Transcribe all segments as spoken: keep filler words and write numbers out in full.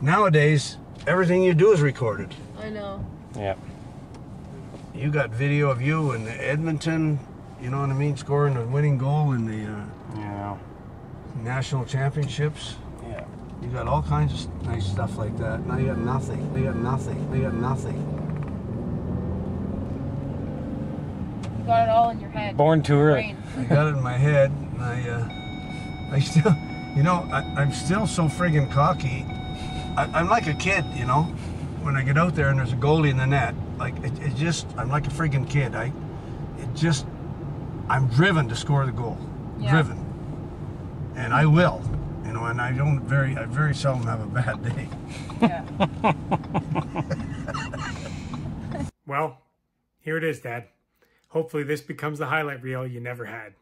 Nowadays, everything you do is recorded. I know. Yeah. You got video of you in Edmonton, you know what I mean, scoring a winning goal in the uh, Yeah. national championships. Yeah. You got all kinds of nice stuff like that. Now you got nothing. You got nothing. You got nothing. You got it all in your head. Born too early. I got it in my head, and I, uh, I still, you know, I, I'm still so friggin' cocky. I, I'm like a kid, you know, when I get out there and there's a goalie in the net. Like, it, it just, I'm like a friggin' kid. I, it just, I'm driven to score the goal. Yeah. Driven. And I will, you know, and I don't very, I very seldom have a bad day. Yeah. Well, here it is, Dad. Hopefully this becomes the highlight reel you never had.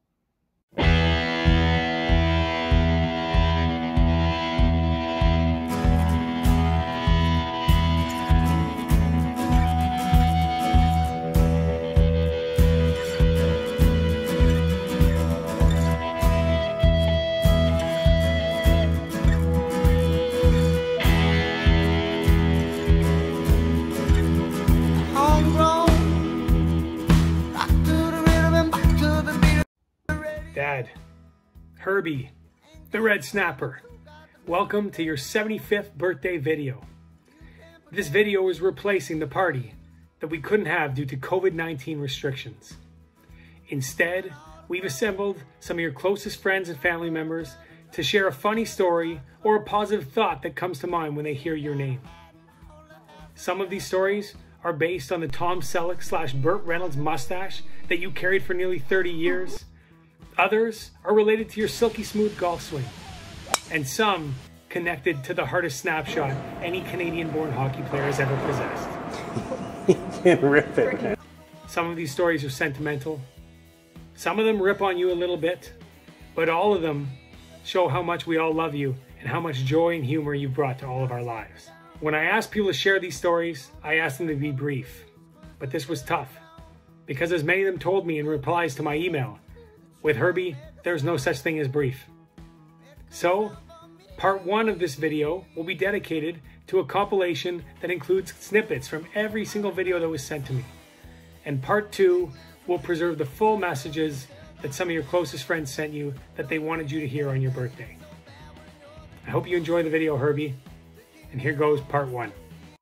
Dad, Herbie, the Red Snapper, welcome to your seventy-fifth birthday video. This video is replacing the party that we couldn't have due to COVID nineteen restrictions. Instead, we've assembled some of your closest friends and family members to share a funny story or a positive thought that comes to mind when they hear your name. Some of these stories are based on the Tom Selleck slash Burt Reynolds mustache that you carried for nearly thirty years. Others are related to your silky smooth golf swing. And some connected to the hardest snapshot any Canadian-born hockey player has ever possessed. You can rip it. Some of these stories are sentimental. Some of them rip on you a little bit. But all of them show how much we all love you and how much joy and humor you've brought to all of our lives. When I asked people to share these stories, I asked them to be brief. But this was tough. Because as many of them told me in replies to my email, with Herbie, there's no such thing as brief. So, part one of this video will be dedicated to a compilation that includes snippets from every single video that was sent to me. And part two will preserve the full messages that some of your closest friends sent you that they wanted you to hear on your birthday. I hope you enjoy the video, Herbie. And here goes part one.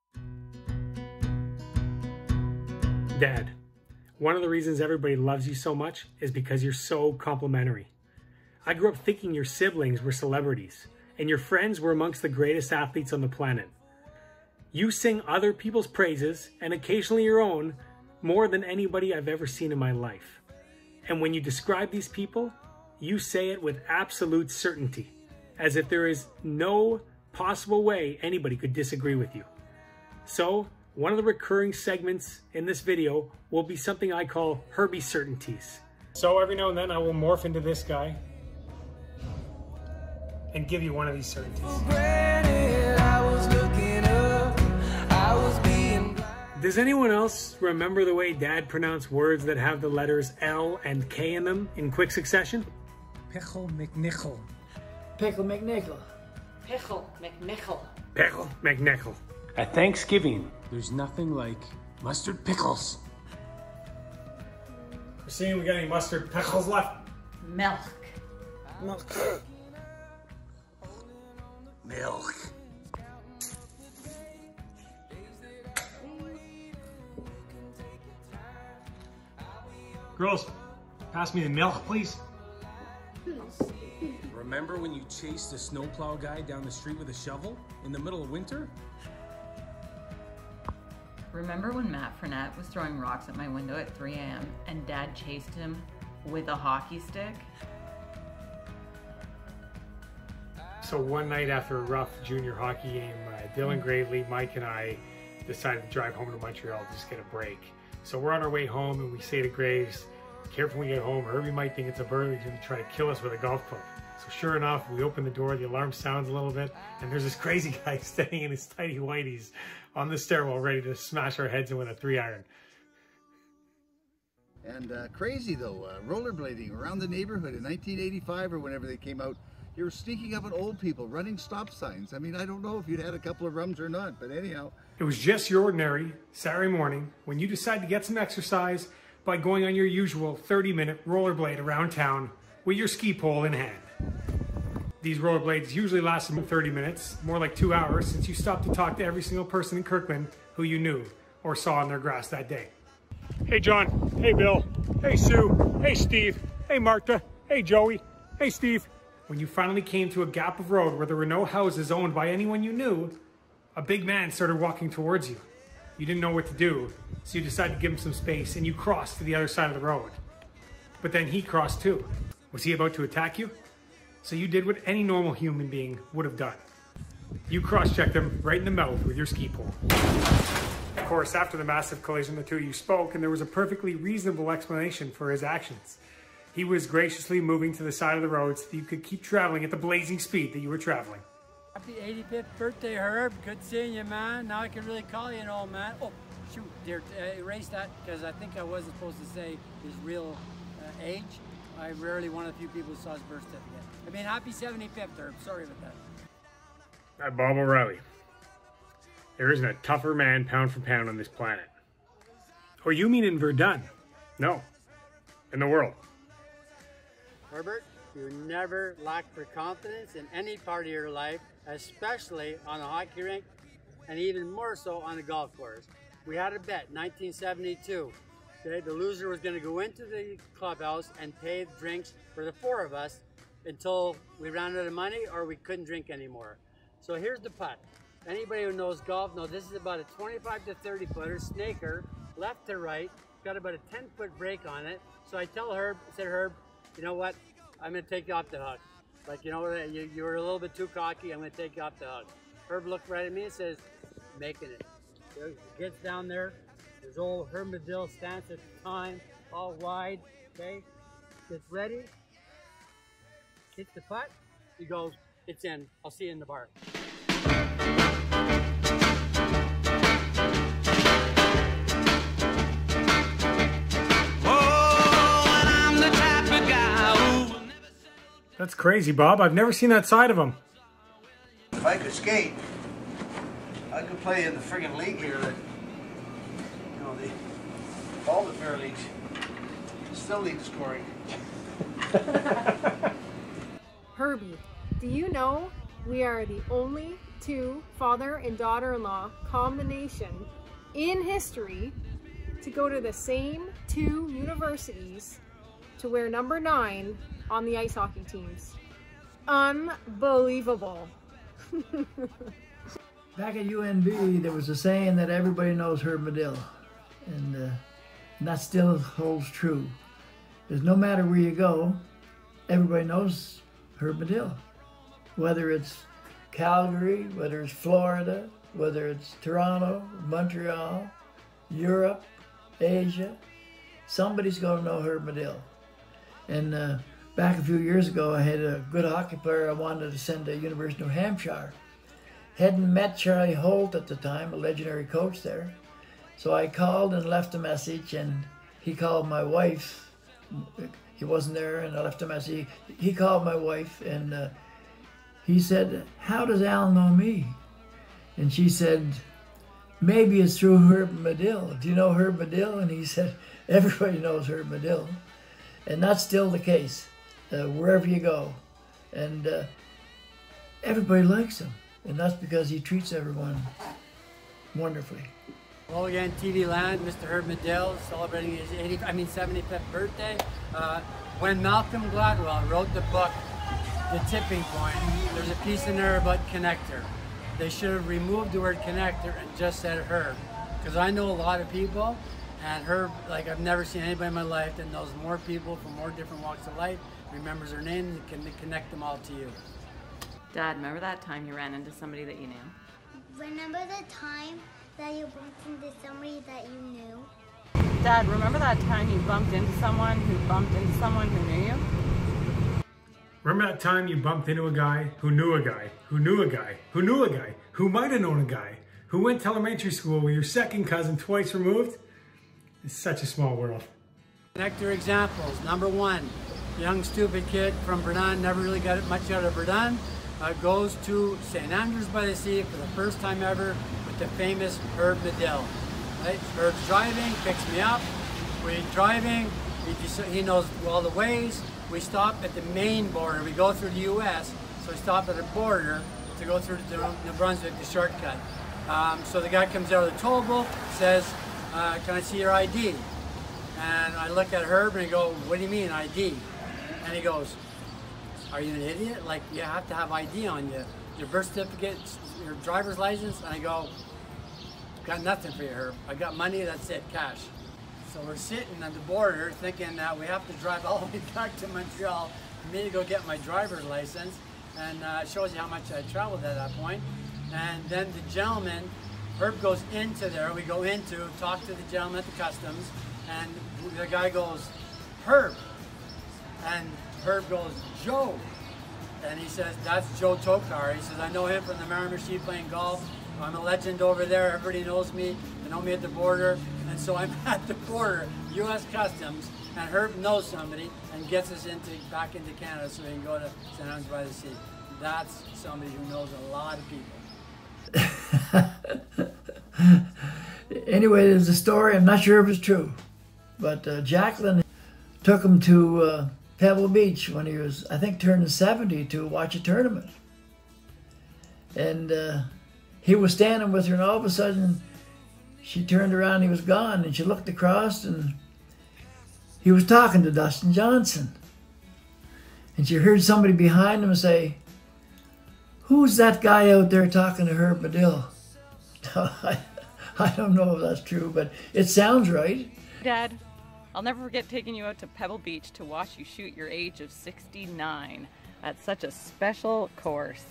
Dad. One of the reasons everybody loves you so much is because you're so complimentary. I grew up thinking your siblings were celebrities, and your friends were amongst the greatest athletes on the planet. You sing other people's praises, and occasionally your own, more than anybody I've ever seen in my life. And when you describe these people, you say it with absolute certainty, as if there is no possible way anybody could disagree with you. So, one of the recurring segments in this video will be something I call Herbie Certainties. So every now and then I will morph into this guy and give you one of these certainties. Does anyone else remember the way Dad pronounced words that have the letters L and K in them in quick succession? Pickle McNichol. Pickle McNichol. Pickle McNichol. Pickle McNichol. At Thanksgiving, There's nothing like mustard pickles. We're seeing we got any mustard pickles left? Milk. Milk. Milk. Girls, pass me the milk, please. Remember when you chased a snowplow guy down the street with a shovel in the middle of winter? Remember when Matt Fournette was throwing rocks at my window at three A M and Dad chased him with a hockey stick? So one night after a rough junior hockey game, uh, Dylan Gravely, Mike, and I decided to drive home to Montreal to just get a break. So we're on our way home and we say to Graves, careful when we get home, Herbie might think it's a bird, he's gonna try to kill us with a golf club. So sure enough, we open the door, the alarm sounds a little bit, and there's this crazy guy standing in his tidy whities on the stairwell ready to smash our heads in with a three iron. And uh, crazy though, uh, rollerblading around the neighborhood in nineteen eighty-five or whenever they came out, You were sneaking up on old people, running stop signs. I mean, I don't know if you'd had a couple of rums or not, but anyhow. It was just your ordinary Saturday morning when you decide to get some exercise by going on your usual thirty minute rollerblade around town with your ski pole in hand. These rollerblades usually last about thirty minutes, more like two hours, since you stopped to talk to every single person in Kirkland who you knew or saw on their grass that day. Hey John, hey Bill, hey Sue, hey Steve, hey Martha, hey Joey, hey Steve. When you finally came to a gap of road where there were no houses owned by anyone you knew, a big man started walking towards you. You didn't know what to do, so you decided to give him some space and you crossed to the other side of the road. But then he crossed too. Was he about to attack you? So you did what any normal human being would have done. You cross-checked him right in the mouth with your ski pole. Of course, after the massive collision, the two of you spoke, and there was a perfectly reasonable explanation for his actions. He was graciously moving to the side of the road so that you could keep traveling at the blazing speed that you were traveling. Happy eighty-fifth birthday, Herb. Good seeing you, man. Now I can really call you an old man. Oh, shoot, dear, uh, erase that, because I think I wasn't supposed to say his real uh, age. I rarely one of the few people who saw his birth certificate. I mean, happy seventy-fifth, Herb. Sorry about that. I'm Bob O'Reilly. There isn't a tougher man pound for pound on this planet. Oh, you mean in Verdun? No, in the world. Herbert, you never lack for confidence in any part of your life, especially on a hockey rink, and even more so on a golf course. We had a bet, nineteen seventy-two. Okay, the loser was going to go into the clubhouse and pay drinks for the four of us until we ran out of money or we couldn't drink anymore. So here's the putt. Anybody who knows golf knows this is about a twenty-five to thirty footer, snaker, left to right, got about a ten foot break on it. So I tell Herb, I said, Herb, you know what? I'm going to take you off the hook. Like, you know what, you, you were a little bit too cocky, I'm going to take you off the hook. Herb looked right at me and says, making it. So he gets down there, his old Herb Madill stance at the time, all wide, okay? Gets ready, hits the putt, he goes, it's in, I'll see you in the bar. That's crazy, Bob. I've never seen that side of him. If I could skate, I could play in the friggin' league here that, you know, the, all the fair leagues still need scoring. Herbie, do you know we are the only two father and daughter-in-law combination in history to go to the same two universities to wear number nine on the ice hockey teams? Unbelievable. Back at U N B, there was a saying that everybody knows Herb Madill, and, uh, and that still holds true. Because no matter where you go, everybody knows Herb Madill. Whether it's Calgary, whether it's Florida, whether it's Toronto, Montreal, Europe, Asia, somebody's going to know Herb Madill. And uh, back a few years ago, I had a good hockey player I wanted to send to University of New Hampshire. Hadn't met Charlie Holt at the time, a legendary coach there. So I called and left a message, and he called my wife. He wasn't there, and I left a message. He called my wife, and uh, he said, how does Al know me? And she said, maybe it's through Herb Madill. Do you know Herb Madill? And he said, everybody knows Herb Madill. And that's still the case, uh, wherever you go. And uh, everybody likes him. And that's because he treats everyone wonderfully. Well, again, T V Land, Mister Herb Madill, celebrating his eightieth, I mean seventy-fifth birthday. Uh, when Malcolm Gladwell wrote the book, The Tipping Point, there's a piece in there about connector. They should have removed the word connector and just said Herb. Because I know a lot of people, and Herb, like I've never seen anybody in my life that knows more people from more different walks of life, remembers their name, and can connect them all to you. Dad, remember that time you ran into somebody that you knew? Remember the time that you bumped into somebody that you knew? Dad, remember that time you bumped into someone who bumped into someone who knew you? Remember that time you bumped into a guy who knew a guy, who knew a guy, who knew a guy, who might have known a guy, who went to elementary school with your second cousin twice removed? It's such a small world. Connector examples. Number one, young stupid kid from Verdun, never really got much out of Verdun, uh, goes to Saint Andrews by the Sea for the first time ever with the famous Herb Madill. Right? Herb's driving, picks me up, we're driving, he, just, he knows all the ways. We stop at the main border, we go through the U S, so we stop at the border to go through to New Brunswick, the shortcut. Um, so the guy comes out of the toll booth, says, uh, can I see your I D? And I look at Herb and I go, what do you mean I D? And he goes, are you an idiot? Like, you have to have I D on you. Your birth certificate, your driver's license? And I go, got nothing for you, Herb. I got money, that's it, cash. So we're sitting at the border thinking that we have to drive all the way back to Montreal for me to go get my driver's license. And uh, it shows you how much I traveled at that point. And then the gentleman, Herb goes into there, we go into, talk to the gentleman at the customs, and the guy goes, Herb. And Herb goes, Joe. And he says, that's Joe Tokar. He says, I know him from the Miramichi playing golf. I'm a legend over there. Everybody knows me. They know me at the border. And so I'm at the border, U S Customs, and Herb knows somebody and gets us into back into Canada so we can go to Saint Andrews by the Sea. That's somebody who knows a lot of people. Anyway, there's a story, I'm not sure if it's true, but uh, Jaclyn took him to uh, Pebble Beach when he was, I think, turning seventy to watch a tournament. And uh, he was standing with her, and all of a sudden she turned around, he was gone, and she looked across and he was talking to Dustin Johnson. And she heard somebody behind him say, who's that guy out there talking to Herb Madill? I, I don't know if that's true, but it sounds right. Dad, I'll never forget taking you out to Pebble Beach to watch you shoot your age of sixty-nine. That's such a special course.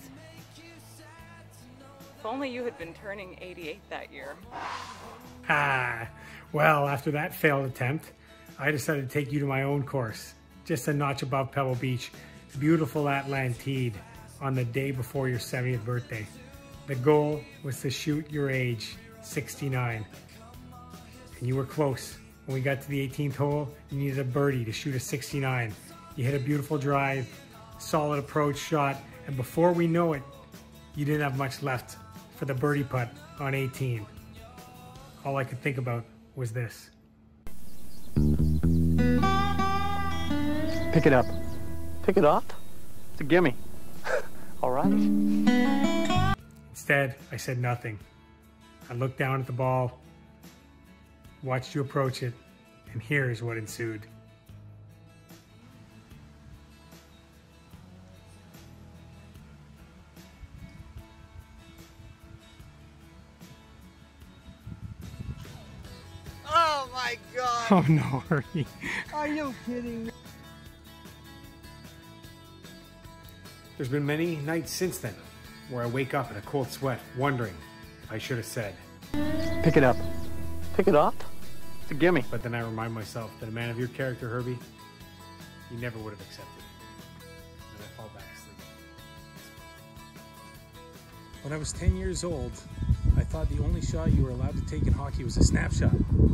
If only you had been turning eighty-eight that year. Ah, well, after that failed attempt, I decided to take you to my own course, just a notch above Pebble Beach, beautiful Atlantide, on the day before your seventieth birthday. The goal was to shoot your age, sixty-nine. And you were close. When we got to the eighteenth hole, you needed a birdie to shoot a sixty-nine. You hit a beautiful drive, solid approach shot, and before we know it, you didn't have much left for the birdie putt on eighteen. All I could think about was this. Pick it up. Pick it up? It's a gimme. All right. Instead, I said nothing. I looked down at the ball, watched you approach it, and here's what ensued. Oh my God! Oh no, Herbie. Are you kidding me? There's been many nights since then where I wake up in a cold sweat, wondering if I should have said, Pick it up. Pick it up? It's a gimme. But then I remind myself that a man of your character, Herbie, you never would have accepted. And I fall back asleep. When I was ten years old, I thought the only shot you were allowed to take in hockey was a snapshot.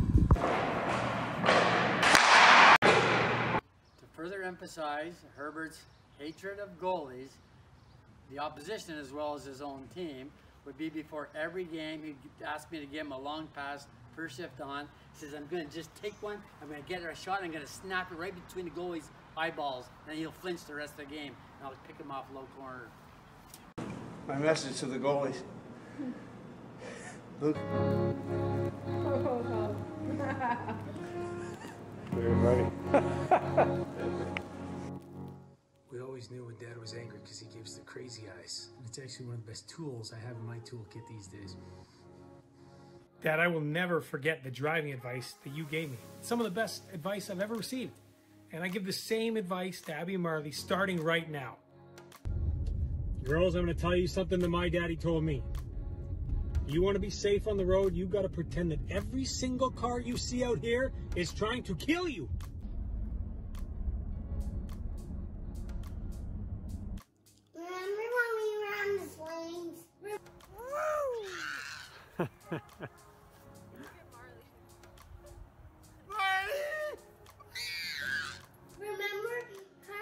To further emphasize Herbert's hatred of goalies, the opposition as well as his own team, would be before every game he'd ask me to give him a long pass, first shift on. He says, I'm going to just take one, I'm going to get a shot, I'm going to snap it right between the goalie's eyeballs, and he'll flinch the rest of the game, and I'll pick him off low corner. My message to the goalies. Luke. We always knew when Dad was angry because he gives the crazy eyes. And it's actually one of the best tools I have in my toolkit these days. Dad, I will never forget the driving advice that you gave me. Some of the best advice I've ever received. And I give the same advice to Abbie and Marlie starting right now. Girls, I'm going to tell you something that my daddy told me. You want to be safe on the road, you got to pretend that every single car you see out here is trying to kill you. Remember when we were on the swings? Woo! Remember how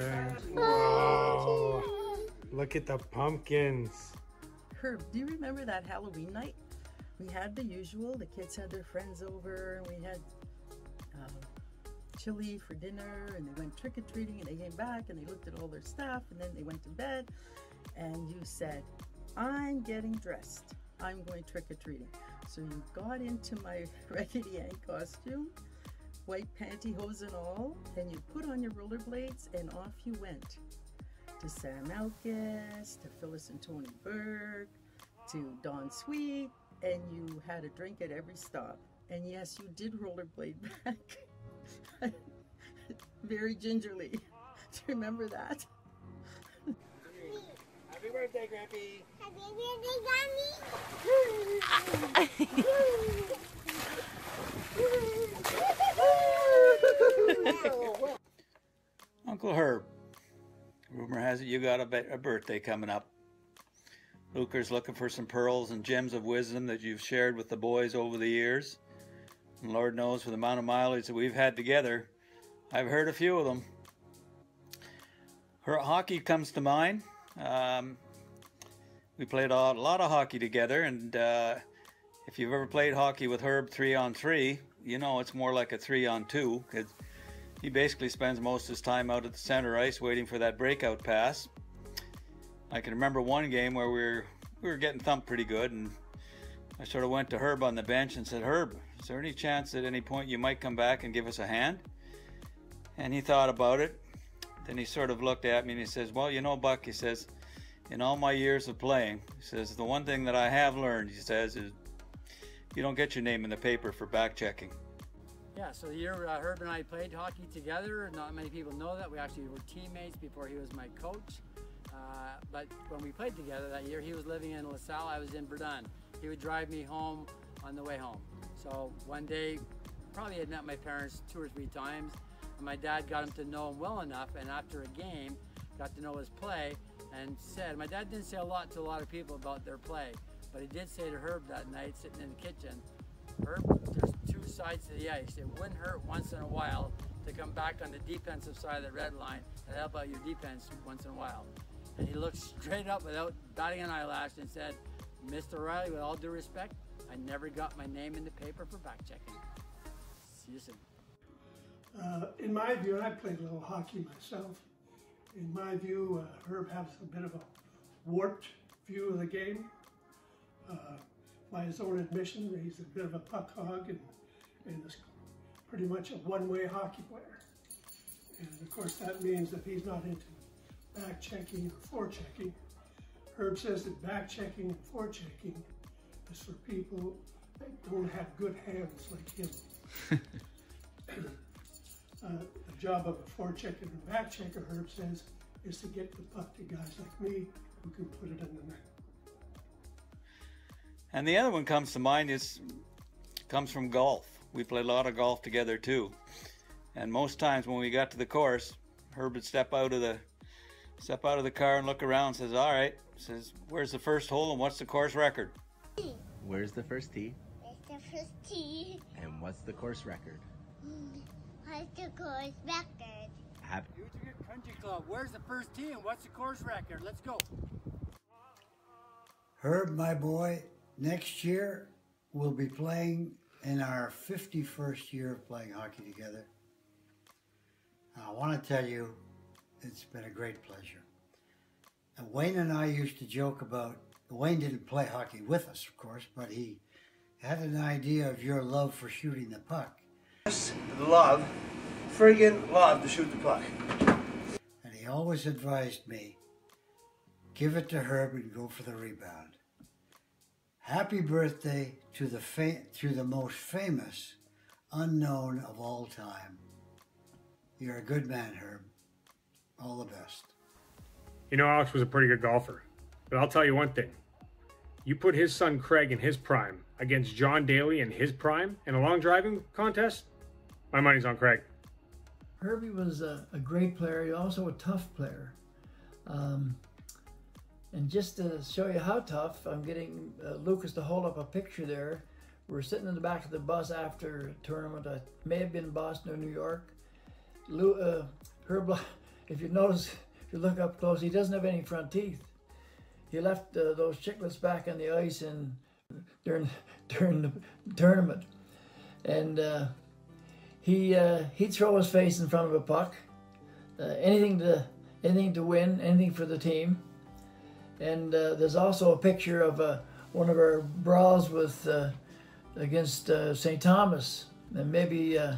Jaclyn. Whoa. Look at the pumpkins. Herb, do you remember that Halloween night? We had the usual. The kids had their friends over, and we had uh, chili for dinner, and they went trick-or-treating, and they came back, and they looked at all their stuff, and then they went to bed, and you said, I'm getting dressed. I'm going trick-or-treating. So you got into my Raggedy Ann costume, white pantyhose and all, and you put on your rollerblades, and off you went. To Sam Elkis, to Phyllis and Tony Berg, to Don Sweet, and you had a drink at every stop. And yes, you did rollerblade back. Very gingerly. Do you remember that? Happy birthday, Grampy! Happy birthday, Gummy! Uncle Herb, rumor has it you got a, a birthday coming up. Luker's looking for some pearls and gems of wisdom that you've shared with the boys over the years. And Lord knows, for the amount of mileage that we've had together, I've heard a few of them. Her hockey comes to mind. Um, we played a lot, a lot of hockey together, and uh, if you've ever played hockey with Herb three on three, you know it's more like a three on two. He basically spends most of his time out at the center ice waiting for that breakout pass. I can remember one game where we were, we were getting thumped pretty good, and I sort of went to Herb on the bench and said, Herb, is there any chance at any point you might come back and give us a hand? And he thought about it. Then he sort of looked at me and he says, well, you know, Buck, he says, in all my years of playing, he says, the one thing that I have learned, he says, is you don't get your name in the paper for back checking. Yeah, so the year uh, Herb and I played hockey together, not many people know that. We actually were teammates before he was my coach. Uh, but when we played together that year, he was living in LaSalle, I was in Verdun. He would drive me home on the way home. So one day, probably had met my parents two or three times, and my dad got him to know him well enough, and after a game, got to know his play, and said, my dad didn't say a lot to a lot of people about their play, but he did say to Herb that night, sitting in the kitchen, Herb, there's two sides to the ice. It wouldn't hurt once in a while to come back on the defensive side of the red line and help out your defense once in a while. And he looked straight up without batting an eyelash and said, Mister Riley, with all due respect, I never got my name in the paper for back checking. See you soon. Uh, in my view, and I played a little hockey myself, in my view, uh, Herb has a bit of a warped view of the game. Uh, by his own admission, he's a bit of a puck hog and, and is pretty much a one-way hockey player. And of course that means that he's not into back checking or forechecking. Herb says that back checking and forechecking is for people that don't have good hands like him. uh, the job of a forechecker and back checker, Herb says, is to get the puck to guys like me who can put it in the net. And the other one comes to mind is comes from golf. We played a lot of golf together too. And most times when we got to the course, Herb would step out of the step out of the car and look around and says, all right, says, where's the first hole and what's the course record? Where's the first tee? Where's the first tee? And what's the course record? What's the course record? Happy Country Club, where's the first tee and what's the course record? Let's go. Herb, my boy, next year we'll be playing in our fifty-first year of playing hockey together. I want to tell you, it's been a great pleasure. And Wayne and I used to joke about, Wayne didn't play hockey with us, of course, but he had an idea of your love for shooting the puck. Love, friggin' love to shoot the puck. And he always advised me, give it to Herb and go for the rebound. Happy birthday to the fa to the most famous unknown of all time. You're a good man, Herb. All the best. You know, Alex was a pretty good golfer, but I'll tell you one thing. You put his son Craig in his prime against John Daly in his prime in a long driving contest, my money's on Craig. Herbie was a, a great player, also a tough player. Um, and just to show you how tough, I'm getting uh, Lucas to hold up a picture there. We're sitting in the back of the bus after a tournament. I may have been in Boston or New York. Lu uh, Herb, if you notice, if you look up close, he doesn't have any front teeth. He left uh, those chiclets back on the ice in, during, during the tournament. And uh, he, uh, he'd throw his face in front of a puck. Uh, anything to anything to win, anything for the team. And uh, there's also a picture of uh, one of our brawls with uh, against uh, Saint Thomas. And maybe uh,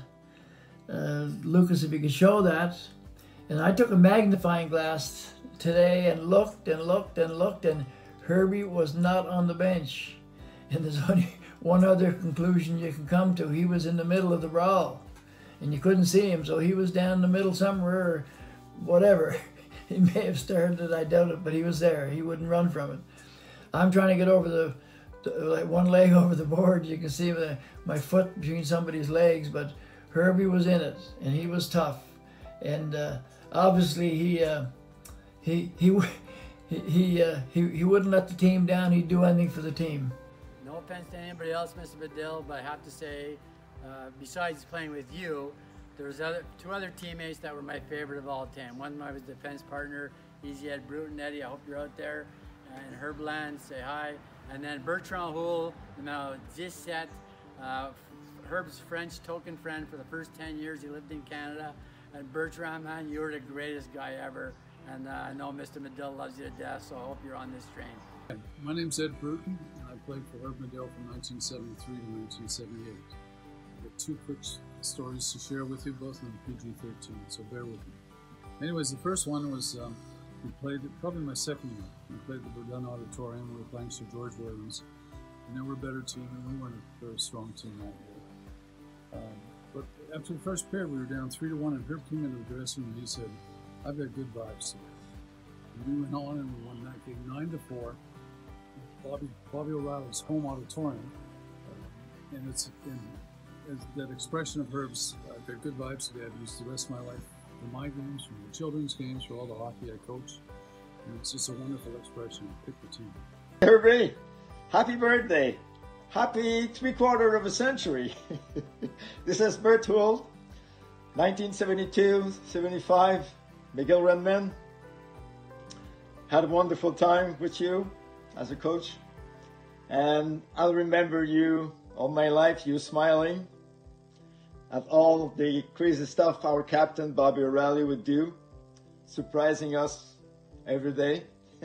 uh, Lucas, if you could show that. And I took a magnifying glass today and looked and looked and looked, and Herbie was not on the bench. And there's only one other conclusion you can come to. He was in the middle of the brawl, and you couldn't see him, so he was down in the middle somewhere or whatever. He may have started it, I doubt it, but he was there. He wouldn't run from it. I'm trying to get over the, the like one leg over the board. You can see the, my foot between somebody's legs, but Herbie was in it, and he was tough. And uh, obviously he, uh, he, he, he, he, uh, he, he wouldn't let the team down. He'd do anything for the team. No offense to anybody else, Mister Madill, but I have to say, uh, besides playing with you, there was other, two other teammates that were my favorite of all time. One I was defense partner, Easy Ed Bruton, Eddie, I hope you're out there. And Herb Land, say hi. And then Bertrand Houle, now Gisette, uh, Herb's French token friend for the first ten years he lived in Canada. And Bertrand, man, you were the greatest guy ever. And uh, I know Mister Madill loves you to death, so I hope you're on this train. My name's Ed Bruton, and I played for Herb Madill from nineteen seventy-three to nineteen seventy-eight. I've got two quick stories to share with you, both in P G thirteen, so bear with me. Anyways, the first one was, um, we played, probably my second year, we played the Verdun Auditorium, we were playing Sir George Williams, and they were a better team, and we weren't a very strong team that year. Um, but after the first period, we were down three to one, and Herb came into the dressing room and he said, I've got good vibes today. And we went on and we won that game nine to four. Bobby, Bobby O'Reilly's home auditorium, uh, and it's in, as that expression of Herb's, I've got good vibes today. I've used the rest of my life for my games, for my children's games, for all the hockey I coach, and it's just a wonderful expression. Pick the team. Herbie, happy birthday! Happy three quarter of a century. This is Bert Houle, nineteen seventy-two seventy-five, McGill Redmen. Had a wonderful time with you as a coach, and I'll remember you all my life, you smiling at all the crazy stuff our captain Bobby O'Reilly would do, surprising us every day.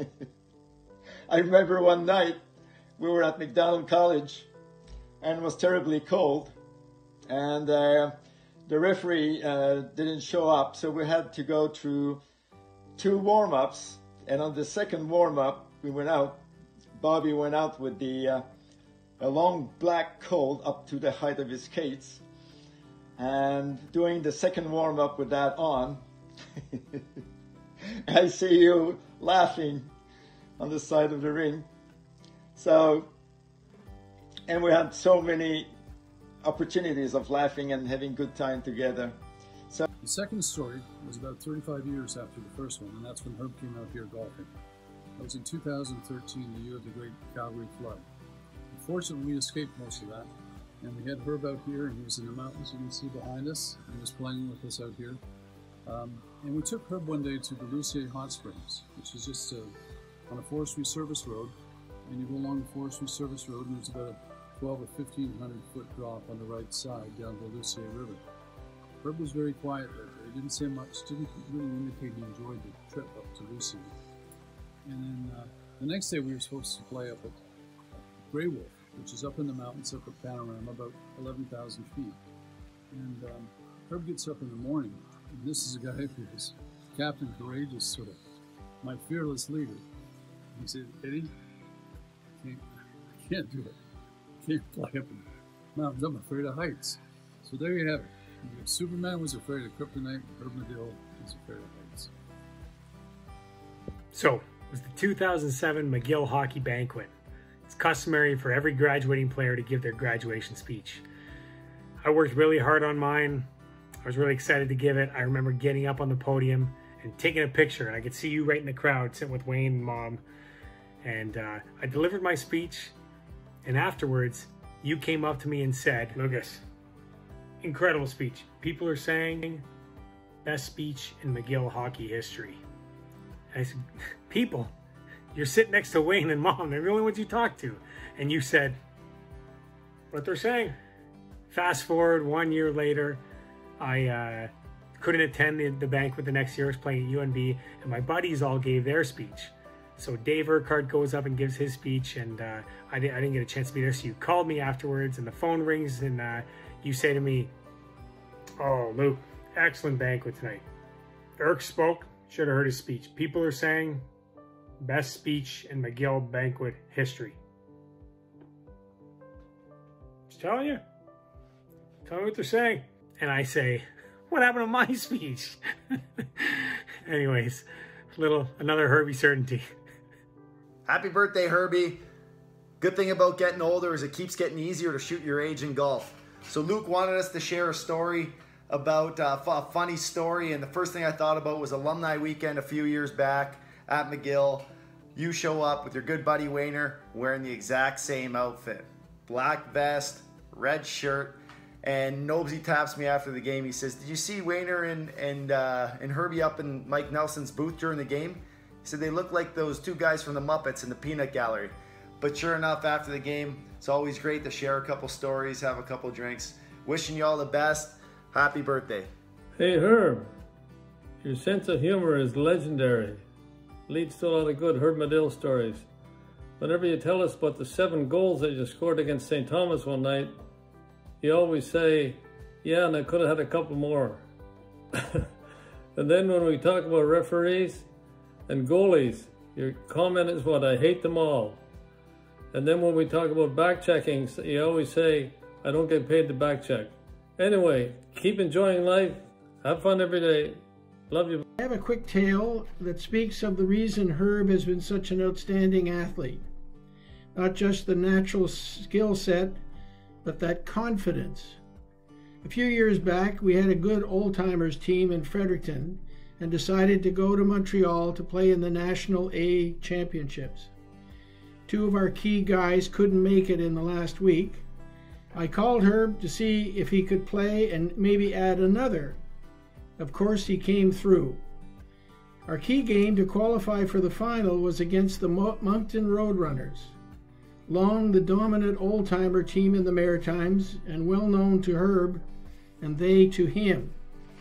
I remember one night we were at McDonald College and it was terribly cold, and uh, the referee uh, didn't show up, so we had to go through two warm-ups, and on the second warm-up we went out. Bobby went out with the uh, a long black coat up to the height of his skates, and doing the second warm-up with that on, I see you laughing on the side of the ring. So, and we had so many opportunities of laughing and having good time together. So the second story was about thirty-five years after the first one, and that's when Herb came out here golfing. That was in two thousand thirteen, the year of the Great Calgary Flood. Unfortunately, we escaped most of that, and we had Herb out here, and he was in the mountains, you can see behind us, and he was playing with us out here. Um, and we took Herb one day to the Lucier Hot Springs, which is just uh, on a forestry service road, and you go along the forestry service road, and there's about a twelve or fifteen hundred foot drop on the right side down the Lucier River. Herb was very quiet there. He didn't say much, didn't really indicate he enjoyed the trip up to Lucier. And then uh, the next day we were supposed to play up at Grey Wolf, which is up in the mountains up at Panorama, about eleven thousand feet. And um, Herb gets up in the morning, and this is a guy who was Captain Courageous, sort of my fearless leader. He said, Eddie, I can't, I can't do it. I can't fly up in the mountains. I'm afraid of heights. So there you have it. Superman was afraid of kryptonite, Herb Madill was afraid of heights. So, it was the two thousand seven McGill Hockey Banquet. It's customary for every graduating player to give their graduation speech. I worked really hard on mine. I was really excited to give it. I remember getting up on the podium and taking a picture, and I could see you right in the crowd sitting with Wayne and Mom. And uh, I delivered my speech, and afterwards, you came up to me and said, Lucas, incredible speech. People are saying best speech in Magill hockey history. I said, people, you're sitting next to Wayne and Mom. They're the only ones you talk to. And you said what they're saying. Fast forward one year later, I uh, couldn't attend the, the banquet the next year. I was playing at U N B, and my buddies all gave their speech. So Dave Urquhart goes up and gives his speech, and uh, I, didn't, I didn't get a chance to be there. So you called me afterwards, and the phone rings, and uh, you say to me, "Oh, Luke, excellent banquet tonight. Urk spoke, should have heard his speech. People are saying, best speech in Magill banquet history." Just telling you. Tell me what they're saying. And I say, what happened to my speech? Anyways, little another Herbie certainty. Happy birthday, Herbie. Good thing about getting older is it keeps getting easier to shoot your age in golf. So Luke wanted us to share a story about uh, a funny story, and the first thing I thought about was alumni weekend a few years back at Magill. You show up with your good buddy Wayner wearing the exact same outfit. Black vest, red shirt, and Nobsy taps me after the game. He says, "Did you see Wayner and, and, uh, and Herbie up in Mike Nelson's booth during the game?" He said, "They look like those two guys from the Muppets in the Peanut Gallery." But sure enough, after the game, it's always great to share a couple stories, have a couple drinks. Wishing you all the best. Happy birthday. Hey Herb, your sense of humor is legendary. Leads to a lot of good Herb Madill stories. Whenever you tell us about the seven goals that you scored against Saint Thomas one night, you always say, "Yeah, and I could have had a couple more." And then when we talk about referees and goalies, your comment is what? "I hate them all." And then when we talk about back checking, you always say, "I don't get paid to back check." Anyway, keep enjoying life. Have fun every day. Love you. I have a quick tale that speaks of the reason Herb has been such an outstanding athlete. Not just the natural skill set, but that confidence. A few years back, we had a good old-timers team in Fredericton and decided to go to Montreal to play in the National A Championships. Two of our key guys couldn't make it in the last week. I called Herb to see if he could play and maybe add another. Of course, he came through. Our key game to qualify for the final was against the Moncton Roadrunners, long the dominant old-timer team in the Maritimes and well known to Herb and they to him.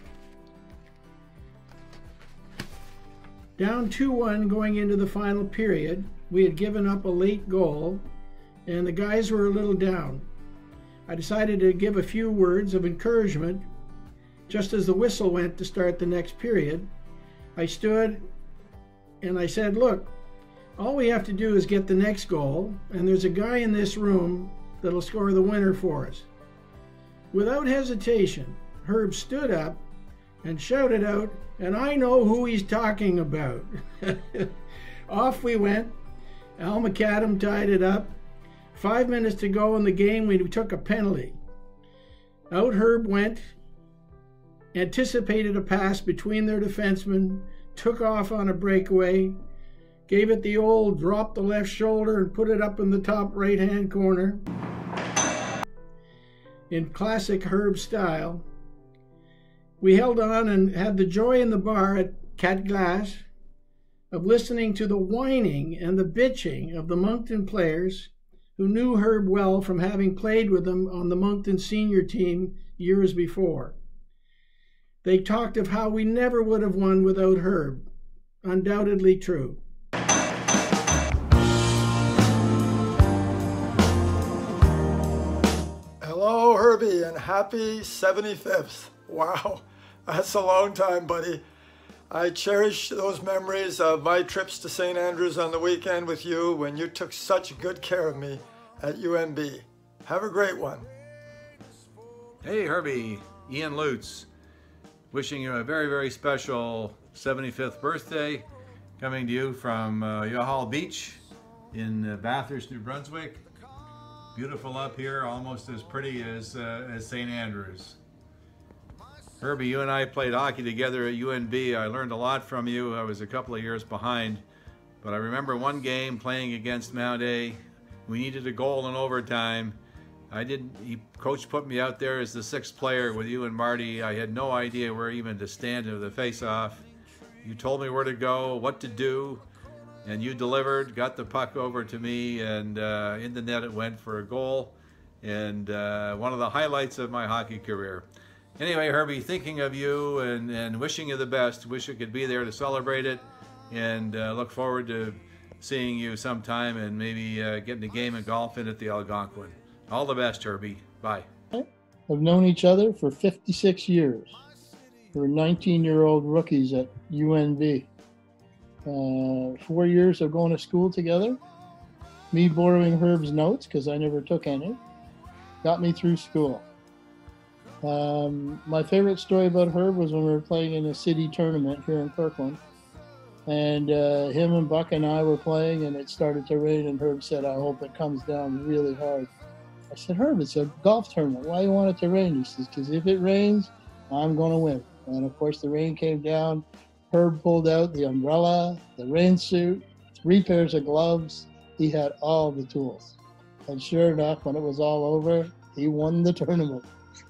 Down two one going into the final period, we had given up a late goal and the guys were a little down. I decided to give a few words of encouragement. Just as the whistle went to start the next period, I stood and I said, "Look, all we have to do is get the next goal, and there's a guy in this room that'll score the winner for us." Without hesitation, Herb stood up and shouted out, "And I know who he's talking about." Off we went. Al McAdam tied it up. Five minutes to go in the game, we took a penalty. Out Herb went, anticipated a pass between their defensemen, took off on a breakaway, gave it the old drop the left shoulder and put it up in the top right-hand corner. In classic Herb style, we held on and had the joy in the bar at Cat Glass of listening to the whining and the bitching of the Moncton players who knew Herb well from having played with him on the Moncton senior team years before. They talked of how we never would have won without Herb. Undoubtedly true. Hello, Herbie, and happy seventy-fifth. Wow, that's a long time, buddy. I cherish those memories of my trips to Saint Andrews on the weekend with you when you took such good care of me at U N B. Have a great one. Hey, Herbie, Ian Lutz. Wishing you a very, very special seventy-fifth birthday, coming to you from uh, Yahal Beach in uh, Bathurst, New Brunswick. Beautiful up here, almost as pretty as, uh, as Saint Andrews. Herbie, you and I played hockey together at U N B. I learned a lot from you. I was a couple of years behind, but I remember one game playing against Mount A. We needed a goal in overtime, I didn't, he, Coach put me out there as the sixth player with you and Marty. I had no idea where even to stand in the face-off. You told me where to go, what to do, and you delivered, got the puck over to me, and uh, in the net it went for a goal, and uh, one of the highlights of my hockey career. Anyway, Herbie, thinking of you and, and wishing you the best. Wish I could be there to celebrate it, and uh, look forward to seeing you sometime and maybe uh, getting a game of golf in at the Algonquin. All the best, Herbie. Bye. Have known each other for fifty-six years. We were nineteen-year-old rookies at U N B. Uh, four years of going to school together. Me borrowing Herb's notes, because I never took any, got me through school. Um, my favorite story about Herb was when we were playing in a city tournament here in Kirkland. And uh, him and Buck and I were playing, and it started to rain, and Herb said, I hope it comes down really hard. I said, Herb, it's a golf tournament. Why do you want it to rain? He says, because if it rains, I'm going to win. And of course, the rain came down. Herb pulled out the umbrella, the rain suit, three pairs of gloves. He had all the tools. And sure enough, when it was all over, he won the tournament.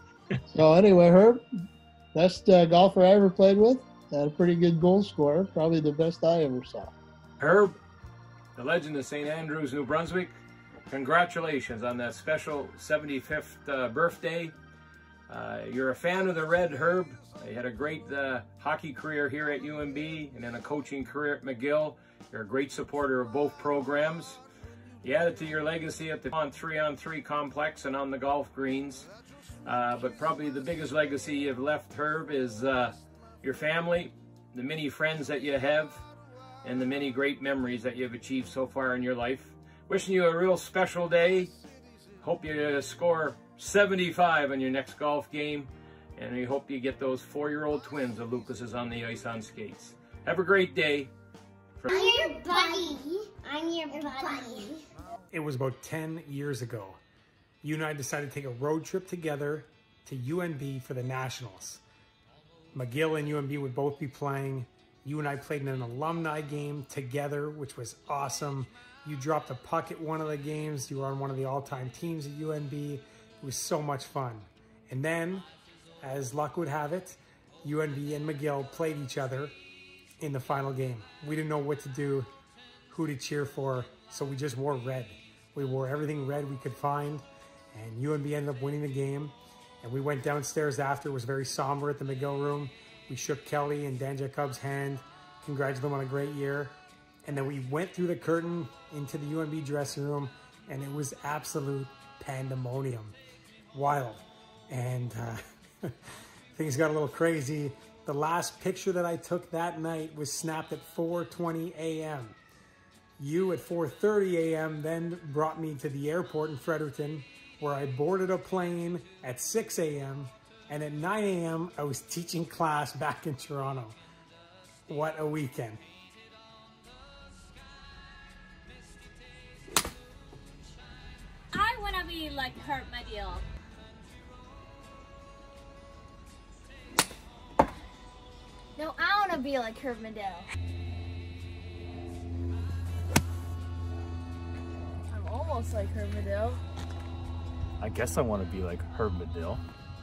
So anyway, Herb, best uh, golfer I ever played with. Had a pretty good goal scorer, probably the best I ever saw. Herb, the legend of Saint Andrews, New Brunswick, congratulations on that special seventy-fifth uh, birthday. Uh, you're a fan of the Red, Herb. You had a great uh, hockey career here at U N B and then a coaching career at McGill. You're a great supporter of both programs. You added to your legacy at the on three-on-three complex and on the golf greens. Uh, but probably the biggest legacy you've left, Herb, is uh, your family, the many friends that you have, and the many great memories that you've achieved so far in your life. Wishing you a real special day. Hope you score seventy-five on your next golf game, and we hope you get those four-year-old twins of Lucas's on the ice on skates. Have a great day. I'm your buddy. I'm your buddy. It was about ten years ago. You and I decided to take a road trip together to U N B for the Nationals. McGill and U N B would both be playing. You and I played in an alumni game together, which was awesome. You dropped a puck at one of the games. You were on one of the all-time teams at U N B. It was so much fun. And then, as luck would have it, U N B and McGill played each other in the final game. We didn't know what to do, who to cheer for, so we just wore red. We wore everything red we could find, and U N B ended up winning the game. And we went downstairs after. It was very somber at the McGill room. We shook Kelly and Dan Jacob's hand, congratulated them on a great year. And then we went through the curtain into the U N B dressing room, and it was absolute pandemonium. Wild. And uh, things got a little crazy. The last picture that I took that night was snapped at four twenty a m You at four thirty a m then brought me to the airport in Fredericton, where I boarded a plane at six a m and at nine a m I was teaching class back in Toronto. What a weekend. I want to be like Herb Madill. No, I want to be like Herb Madill. I'm almost like Herb Madill. I guess I want to be like Herb Madill.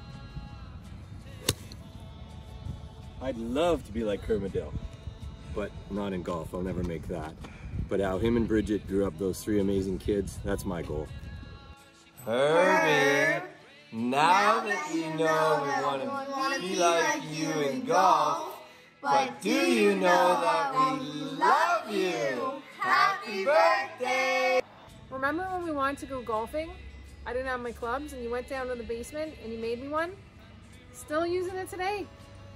I'd love to be like Herb Madill, but not in golf. I'll never make that. But how him and Bridget grew up those three amazing kids, that's my goal. Herbie, now that you know we want to be like you in golf, but do you know that we love you? Happy birthday! Remember when we wanted to go golfing? I didn't have my clubs and you went down to the basement and you made me one? Still using it today.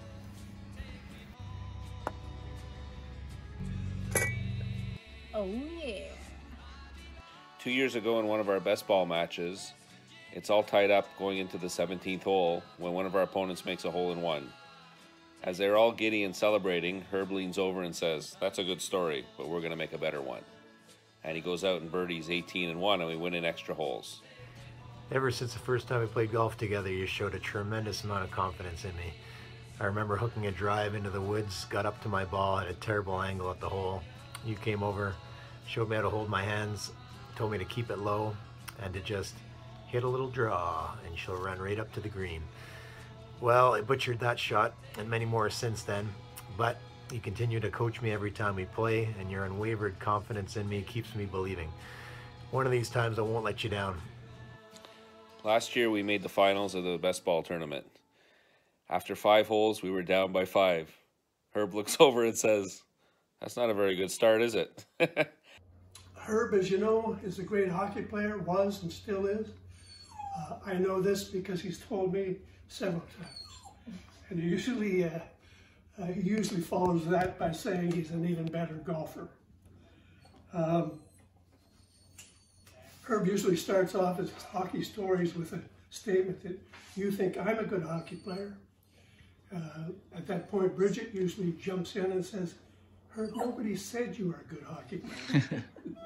Oh yeah. Two years ago in one of our best ball matches, it's all tied up going into the seventeenth hole when one of our opponents makes a hole in one. As they're all giddy and celebrating, Herb leans over and says, "That's a good story, but we're going to make a better one." And he goes out and birdies eighteen and one, and we win in extra holes. Ever since the first time we played golf together, you showed a tremendous amount of confidence in me. I remember hooking a drive into the woods, got up to my ball at a terrible angle at the hole. You came over, showed me how to hold my hands, told me to keep it low and to just hit a little draw, and she'll run right up to the green. Well, I butchered that shot and many more since then, but you continue to coach me every time we play, and your unwavered confidence in me keeps me believing. One of these times I won't let you down. Last year we made the finals of the best ball tournament. After five holes, we were down by five. Herb looks over and says, "That's not a very good start, is it?" Herb, as you know, is a great hockey player, was and still is. Uh, I know this because he's told me several times. And he usually, uh, uh, he usually follows that by saying he's an even better golfer. Um, Herb usually starts off his hockey stories with a statement that you think I'm a good hockey player. Uh, at that point, Bridget usually jumps in and says, "Herb, nobody said you were a good hockey player."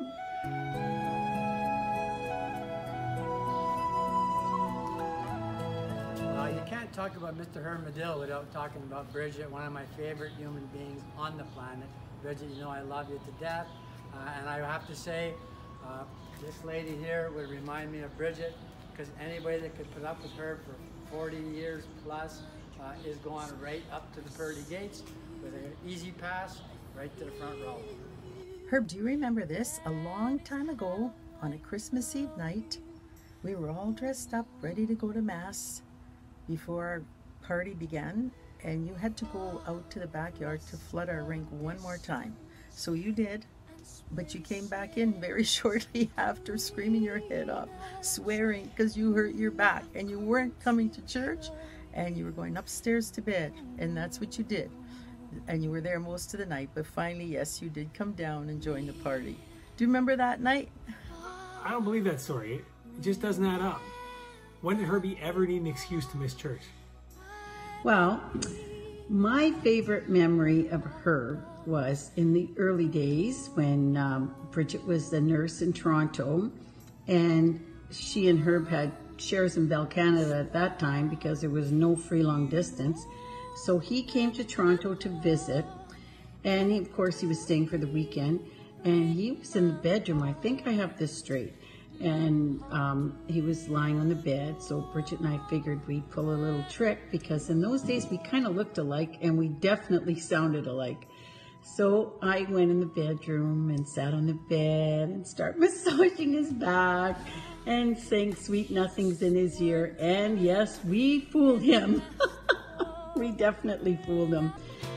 Uh, you can't talk about Mister Herb Madill without talking about Bridget, one of my favorite human beings on the planet. Bridget, you know I love you to death, uh, and I have to say, uh, this lady here would remind me of Bridget, because anybody that could put up with her for forty years plus uh, is going right up to the pearly gates with an easy pass right to the front row. Herb, do you remember this? A long time ago, on a Christmas Eve night, we were all dressed up, ready to go to Mass before our party began, and you had to go out to the backyard to flood our rink one more time. So you did, but you came back in very shortly after, screaming your head off, swearing because you hurt your back, and you weren't coming to church, and you were going upstairs to bed, and that's what you did. And you were there most of the night, but finally, yes, you did come down and join the party. Do you remember that night? I don't believe that story. It just doesn't add up. When did Herbie ever need an excuse to miss church? Well, my favorite memory of Herb was in the early days when um, Bridget was the nurse in Toronto, and she and Herb had shares in Bell Canada at that time because there was no free long distance. So he came to Toronto to visit, and he, of course he was staying for the weekend, and he was in the bedroom. I think I have this straight. And um, he was lying on the bed, so Bridget and I figured we'd pull a little trick, because in those days we kind of looked alike and we definitely sounded alike. So I went in the bedroom and sat on the bed and started massaging his back and sang sweet nothings in his ear, and yes, we fooled him. We definitely fooled him.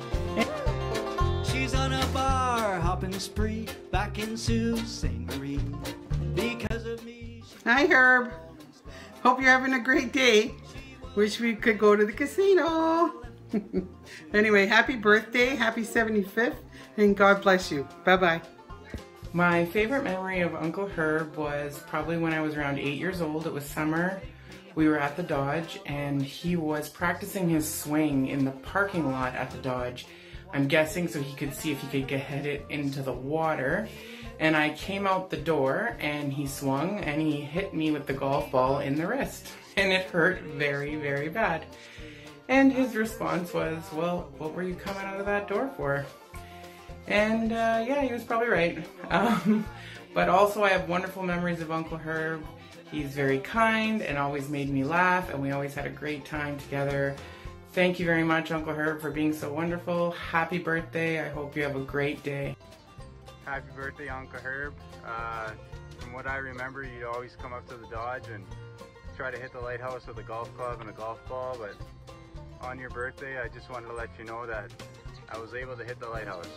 She's on a bar hopping spree back in Sault Ste. Marie. Because of me. Hi Herb. Hope you're having a great day. Wish we could go to the casino. Anyway, happy birthday, happy seventy-fifth, and God bless you. Bye-bye. My favorite memory of Uncle Herb was probably when I was around eight years old. It was summer. We were at the Dodge, and he was practicing his swing in the parking lot at the Dodge. I'm guessing so he could see if he could get it into the water. And I came out the door, and he swung, and he hit me with the golf ball in the wrist. And it hurt very, very bad. And his response was, "Well, what were you coming out of that door for?" And uh, yeah, he was probably right. Um, but also I have wonderful memories of Uncle Herb. He's very kind and always made me laugh, and we always had a great time together. Thank you very much, Uncle Herb, for being so wonderful. Happy birthday. I hope you have a great day. Happy birthday, Uncle Herb. Uh, from what I remember, you'd always come up to the Dodge and try to hit the lighthouse with a golf club and a golf ball, but on your birthday, I just wanted to let you know that I was able to hit the lighthouse.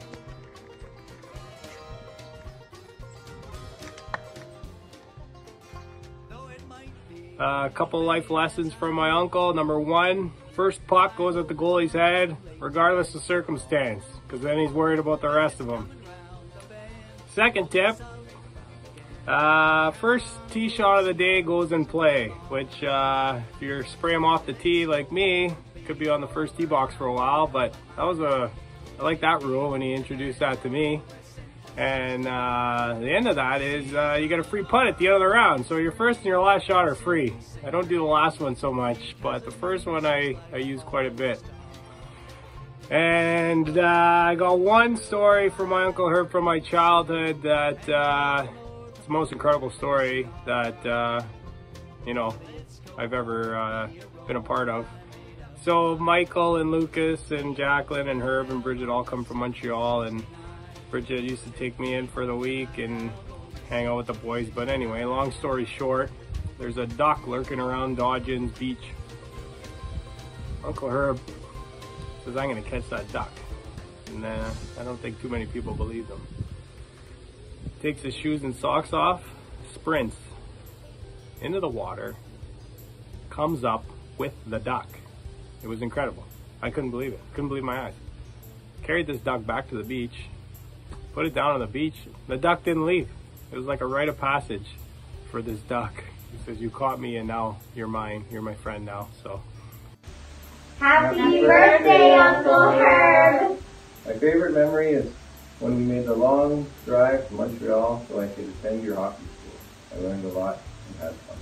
Uh, a couple life lessons from my uncle. Number one, first puck goes at the goalie's head, regardless of circumstance, because then he's worried about the rest of them. Second tip, uh, first tee shot of the day goes in play, which uh, if you're spray 'em off the tee like me, could be on the first tee box for a while, but that was a, I like that rule when he introduced that to me. And uh, the end of that is uh, you get a free putt at the end of the round. So your first and your last shot are free. I don't do the last one so much, but the first one I, I use quite a bit. And uh, I got one story from my Uncle Herb from my childhood that uh, it's the most incredible story that uh, you know, I've ever uh, been a part of. So Michael and Lucas and Jaclyn and Herb and Bridget all come from Montreal, and Bridget used to take me in for the week and hang out with the boys. But anyway, long story short, there's a duck lurking around Dodgens Beach. Uncle Herb says, I'm gonna catch that duck. And uh, I don't think too many people believe him. Takes his shoes and socks off, sprints into the water, comes up with the duck. It was incredible. I couldn't believe it. Couldn't believe my eyes. Carried this duck back to the beach, put it down on the beach. The duck didn't leave. It was like a rite of passage for this duck. He says, you caught me and now you're mine. You're my friend now, so. Happy birthday, Uncle Herb! My favorite memory is when we made the long drive to Montreal so I could attend your hockey school. I learned a lot and had fun.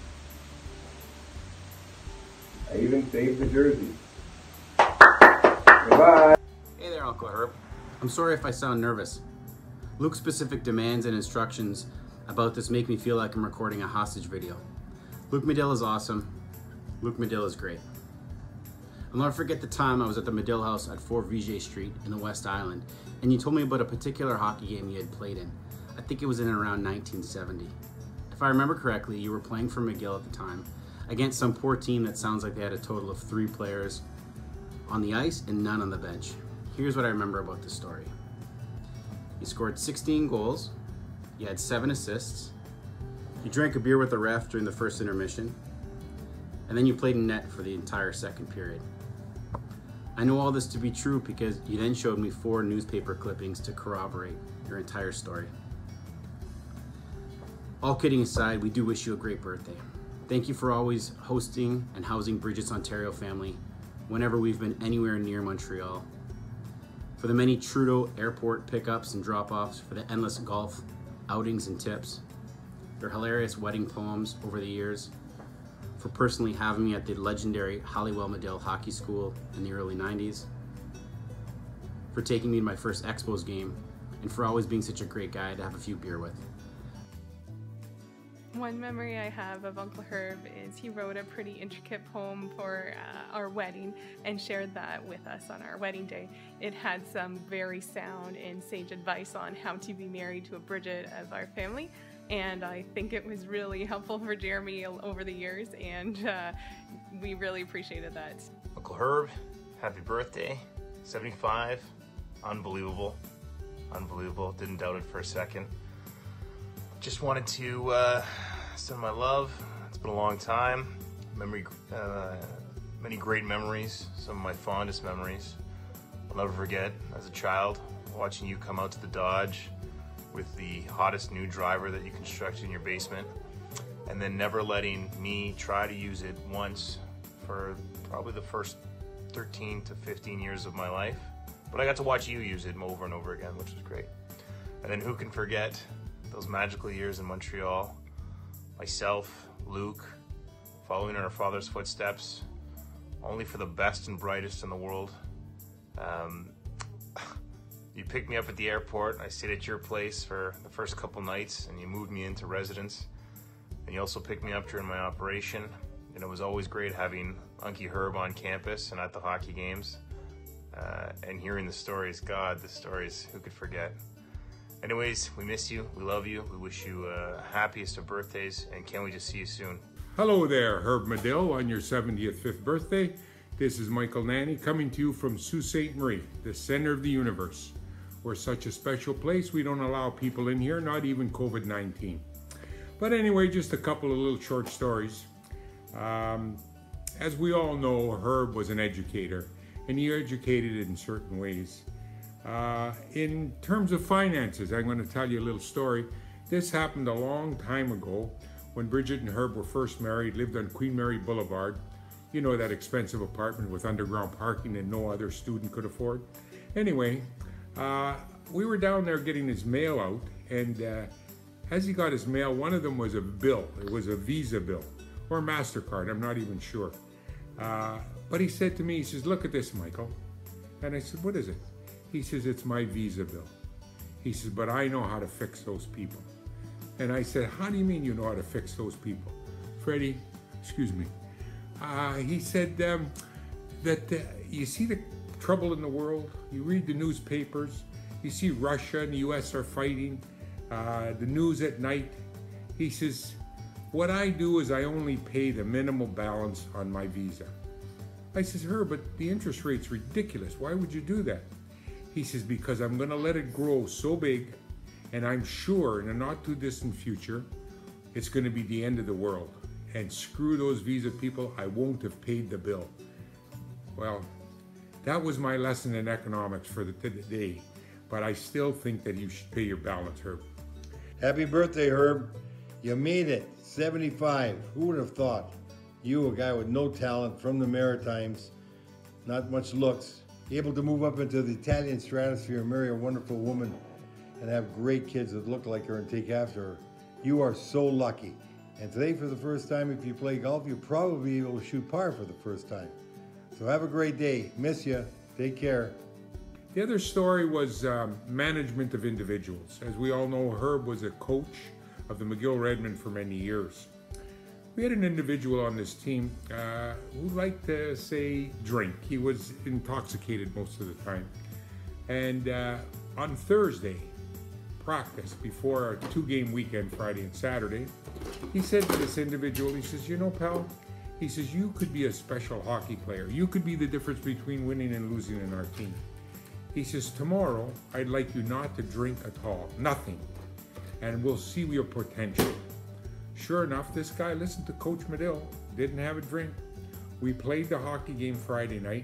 I even saved the jersey. Goodbye! Hey there, Uncle Herb. I'm sorry if I sound nervous. Luke's specific demands and instructions about this make me feel like I'm recording a hostage video. Luke Madill is awesome. Luke Madill is great. I'll never forget the time I was at the Madill house at four Vijay Street in the West Island, and you told me about a particular hockey game you had played in. I think it was in around nineteen seventy. If I remember correctly, you were playing for McGill at the time, against some poor team that sounds like they had a total of three players on the ice and none on the bench. Here's what I remember about this story. You scored sixteen goals, you had seven assists, you drank a beer with the ref during the first intermission, and then you played in net for the entire second period. I know all this to be true because you then showed me four newspaper clippings to corroborate your entire story. All kidding aside, we do wish you a great birthday. Thank you for always hosting and housing Bridget's Ontario family whenever we've been anywhere near Montreal. For the many Trudeau airport pickups and drop-offs, for the endless golf outings and tips, your hilarious wedding poems over the years, for personally having me at the legendary Halliwell Madill Hockey School in the early nineties, for taking me to my first Expos game, and for always being such a great guy to have a few beer with. One memory I have of Uncle Herb is he wrote a pretty intricate poem for uh, our wedding and shared that with us on our wedding day. It had some very sound and sage advice on how to be married to a Bridget as our family, and I think it was really helpful for Jeremy over the years, and uh, we really appreciated that. Uncle Herb, happy birthday, seventy-five, unbelievable, unbelievable, didn't doubt it for a second. Just wanted to uh, send my love. It's been a long time. Memory, uh, many great memories, some of my fondest memories. I'll never forget, as a child, watching you come out to the Dodge with the hottest new driver that you constructed in your basement, and then never letting me try to use it once for probably the first thirteen to fifteen years of my life. But I got to watch you use it over and over again, which was great. And then who can forget those magical years in Montreal, myself, Luke, following in our father's footsteps, only for the best and brightest in the world. Um, you picked me up at the airport, I stayed at your place for the first couple nights, and you moved me into residence. And you also picked me up during my operation, and it was always great having Unky Herb on campus and at the hockey games. Uh, and hearing the stories, God, the stories, who could forget? Anyways, we miss you, we love you, we wish you uh, happiest of birthdays, and can't we just see you soon. Hello there, Herb Madill, on your seventieth birthday. This is Michael Nanny coming to you from Sault Ste. Marie, the center of the universe. We're such a special place, we don't allow people in here, not even COVID nineteen. But anyway, just a couple of little short stories. Um, as we all know, Herb was an educator, and he educated in certain ways. Uh, in terms of finances, I'm going to tell you a little story. This happened a long time ago when Bridget and Herb were first married, lived on Queen Mary Boulevard. You know, that expensive apartment with underground parking that no other student could afford. Anyway, uh, we were down there getting his mail out, and uh, as he got his mail, one of them was a bill. It was a Visa bill, or MasterCard, I'm not even sure. Uh, but he said to me, he says, look at this, Michael. And I said, what is it? He says, it's my Visa bill. He says, but I know how to fix those people. And I said, how do you mean you know how to fix those people? Freddie, excuse me. Uh, he said um, that uh, you see the trouble in the world, you read the newspapers, you see Russia and the U S are fighting, uh, the news at night. He says, what I do is I only pay the minimal balance on my Visa. I says, Herb, but the interest rate's ridiculous. Why would you do that? He says, because I'm gonna let it grow so big, and I'm sure in a not too distant future, it's gonna be the end of the world. And screw those Visa people, I won't have paid the bill. Well, that was my lesson in economics for the day, but I still think that you should pay your balance, Herb. Happy birthday, Herb. You made it, seventy-five. Who would have thought? You, a guy with no talent from the Maritimes, not much looks, able to move up into the Italian stratosphere and marry a wonderful woman and have great kids that look like her and take after her. You are so lucky. And today, for the first time, if you play golf, you'll probably be able to shoot par for the first time. So have a great day. Miss you. Take care. The other story was um, management of individuals. As we all know, Herb was a coach of the McGill Redmond for many years. We had an individual on this team uh, who liked to say drink. He was intoxicated most of the time. And uh, on Thursday, practice before our two-game weekend, Friday and Saturday, he said to this individual, he says, you know, pal, he says, you could be a special hockey player. You could be the difference between winning and losing in our team. He says, tomorrow, I'd like you not to drink at all, nothing, and we'll see your potential. Sure enough, this guy listened to Coach Madill, didn't have a drink. We played the hockey game Friday night.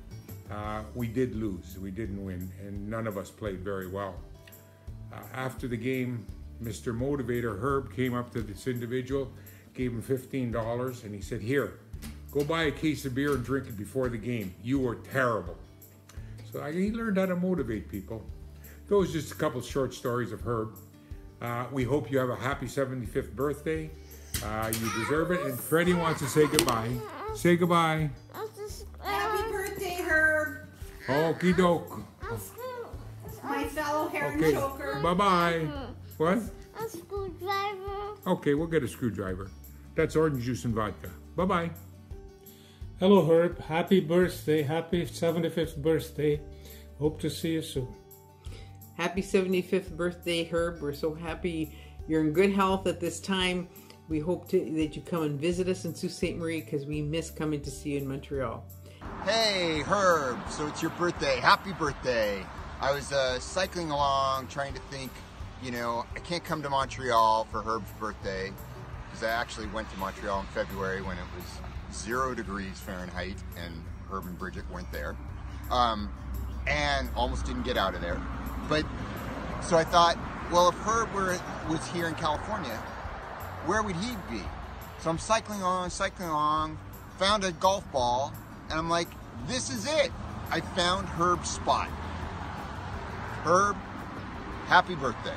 Uh, we did lose, we didn't win, and none of us played very well. Uh, after the game, Mister Motivator Herb came up to this individual, gave him fifteen dollars, and he said, here, go buy a case of beer and drink it before the game. You were terrible. So I, he learned how to motivate people. Those are just a couple short stories of Herb. Uh, we hope you have a happy seventy-fifth birthday. Uh, you deserve it. And Freddie wants to say goodbye. Say goodbye. Happy birthday, Herb. Okie doke. My fellow hair Okay. choker. Bye-bye. What? A screwdriver. Okay, we'll get a screwdriver. That's orange juice and vodka. Bye-bye. Hello, Herb. Happy birthday. Happy seventy-fifth birthday. Hope to see you soon. Happy seventy-fifth birthday, Herb. We're so happy you're in good health at this time. We hope to, that you come and visit us in Sault Ste. Marie because we miss coming to see you in Montreal. Hey, Herb. So it's your birthday. Happy birthday. I was uh, cycling along trying to think, you know, I can't come to Montreal for Herb's birthday because I actually went to Montreal in February when it was zero degrees Fahrenheit and Herb and Bridget weren't there. Um, and almost didn't get out of there. But, so I thought, well, if Herb were, was here in California, where would he be? So I'm cycling along, cycling along, found a golf ball, and I'm like, this is it. I found Herb's spot. Herb, happy birthday.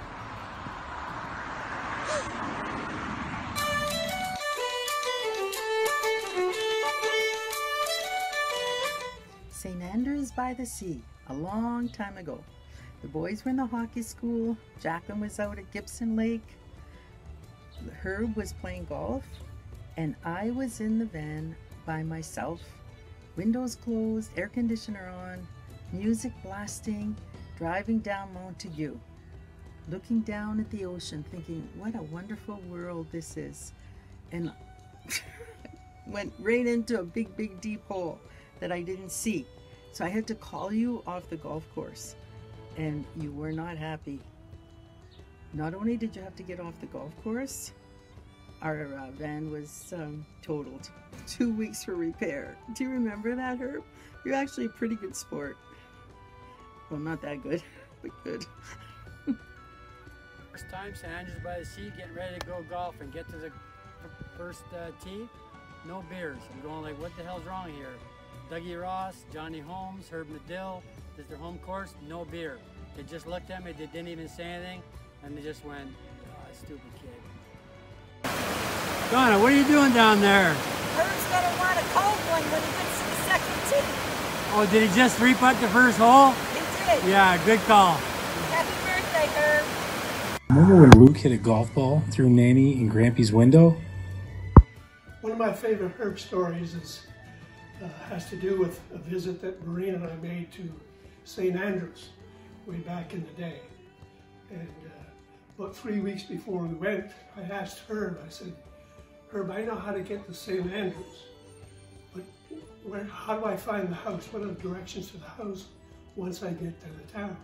Saint Andrews by the Sea, a long time ago. The boys were in the hockey school, Jaclyn was out at Gibson Lake, Herb was playing golf, and I was in the van by myself, windows closed, air conditioner on, music blasting, driving down Montague, looking down at the ocean, thinking, what a wonderful world this is. And went right into a big, big, deep hole that I didn't see. So I had to call you off the golf course, and you were not happy. Not only did you have to get off the golf course, our uh, van was um, totaled. Two weeks for repair. Do you remember that, Herb? You're actually a pretty good sport. Well, not that good, but good. First time, Saint Andrews by the Sea, getting ready to go golf and get to the first uh, tee. No beers. I'm going like, what the hell's wrong here? Dougie Ross, Johnny Holmes, Herb Madill, this is their home course, no beer. They just looked at me, they didn't even say anything, and they just went, oh, stupid kid. Donna, what are you doing down there? Herb's gonna want a cold one when he gets to the second tee. Oh, did he just three-putt the first hole? He did. Yeah, good call. Happy birthday, Herb. Remember when Luke hit a golf ball through Nanny and Grampy's window? One of my favorite Herb stories is, uh, has to do with a visit that Maureen and I made to Saint Andrews way back in the day. And uh, about three weeks before we went, I asked Herb, I said, Herb, I know how to get to Saint Andrews, but where, how do I find the house? What are the directions to the house once I get to the town?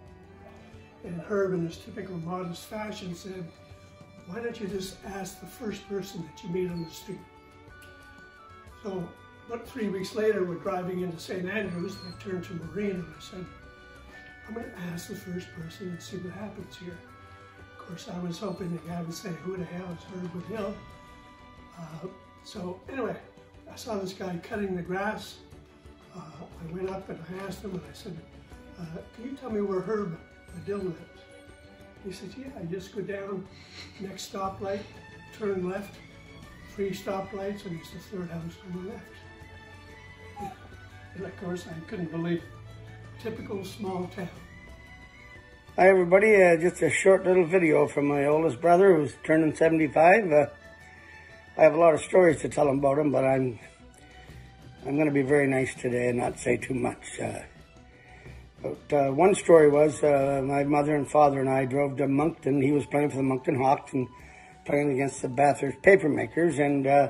And Herb, in his typical modest fashion, said, why don't you just ask the first person that you meet on the street? So about three weeks later, we're driving into Saint Andrews, and I turned to Maureen and I said, I'm going to ask the first person and see what happens here. Of course, I was hoping the guy would say, who the hell is Herb Madill? Uh, so anyway, I saw this guy cutting the grass. Uh, I went up and I asked him and I said, uh, can you tell me where Herb Madill lives? He said, yeah, I just go down, next stoplight, turn left, three stoplights, and it's the third house on the left. And of course, I couldn't believe it. Typical small town. Hi everybody, uh, just a short little video from my oldest brother who's turning seventy-five. Uh, I have a lot of stories to tell him about him, but I'm I'm going to be very nice today and not say too much. Uh, but uh, one story was uh, my mother and father and I drove to Moncton. He was playing for the Moncton Hawks and playing against the Bathurst Papermakers, and uh,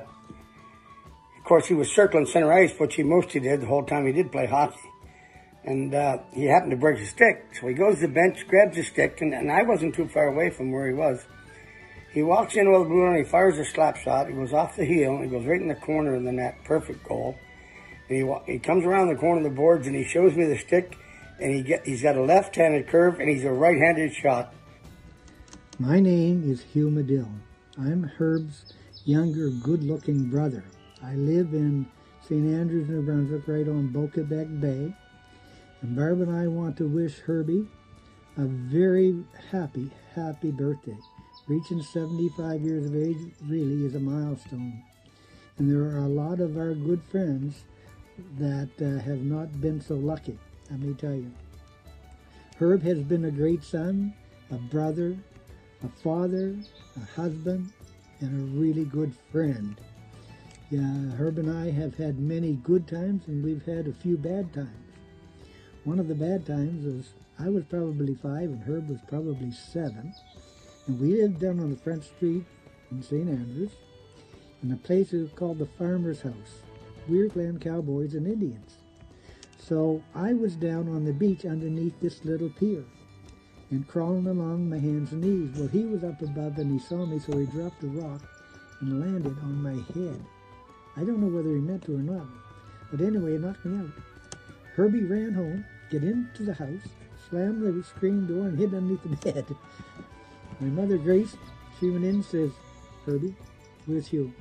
of course he was circling center ice, which he mostly did the whole time he did play hockey. And uh, he happened to break his stick. So he goes to the bench, grabs his stick, and, and I wasn't too far away from where he was. He walks in with the blue and he fires a slap shot. He goes off the heel, and he goes right in the corner of the net. Perfect goal. And he, he comes around the corner of the boards, and he shows me the stick, and he get, he's got a left-handed curve, and he's a right-handed shot. My name is Hugh Madill. I'm Herb's younger, good-looking brother. I live in Saint Andrews, New Brunswick, right on Boquebec Bay. And Barb and I want to wish Herbie a very happy, happy birthday. Reaching seventy-five years of age really is a milestone. And there are a lot of our good friends that uh, have not been so lucky, let me tell you. Herb has been a great son, a brother, a father, a husband, and a really good friend. Yeah, Herb and I have had many good times, and we've had a few bad times. One of the bad times was I was probably five and Herb was probably seven. And we lived down on the front street in Saint Andrews in a place was called the Farmer's House. We were playing cowboys and Indians. So I was down on the beach underneath this little pier and crawling along my hands and knees. Well, he was up above and he saw me, so he dropped a rock and landed on my head. I don't know whether he meant to or not, but anyway, it knocked me out. Herbie ran home, get into the house, slammed the screen door and hid underneath the bed. My mother, Grace, she went in and says, Herbie, where's Hugh?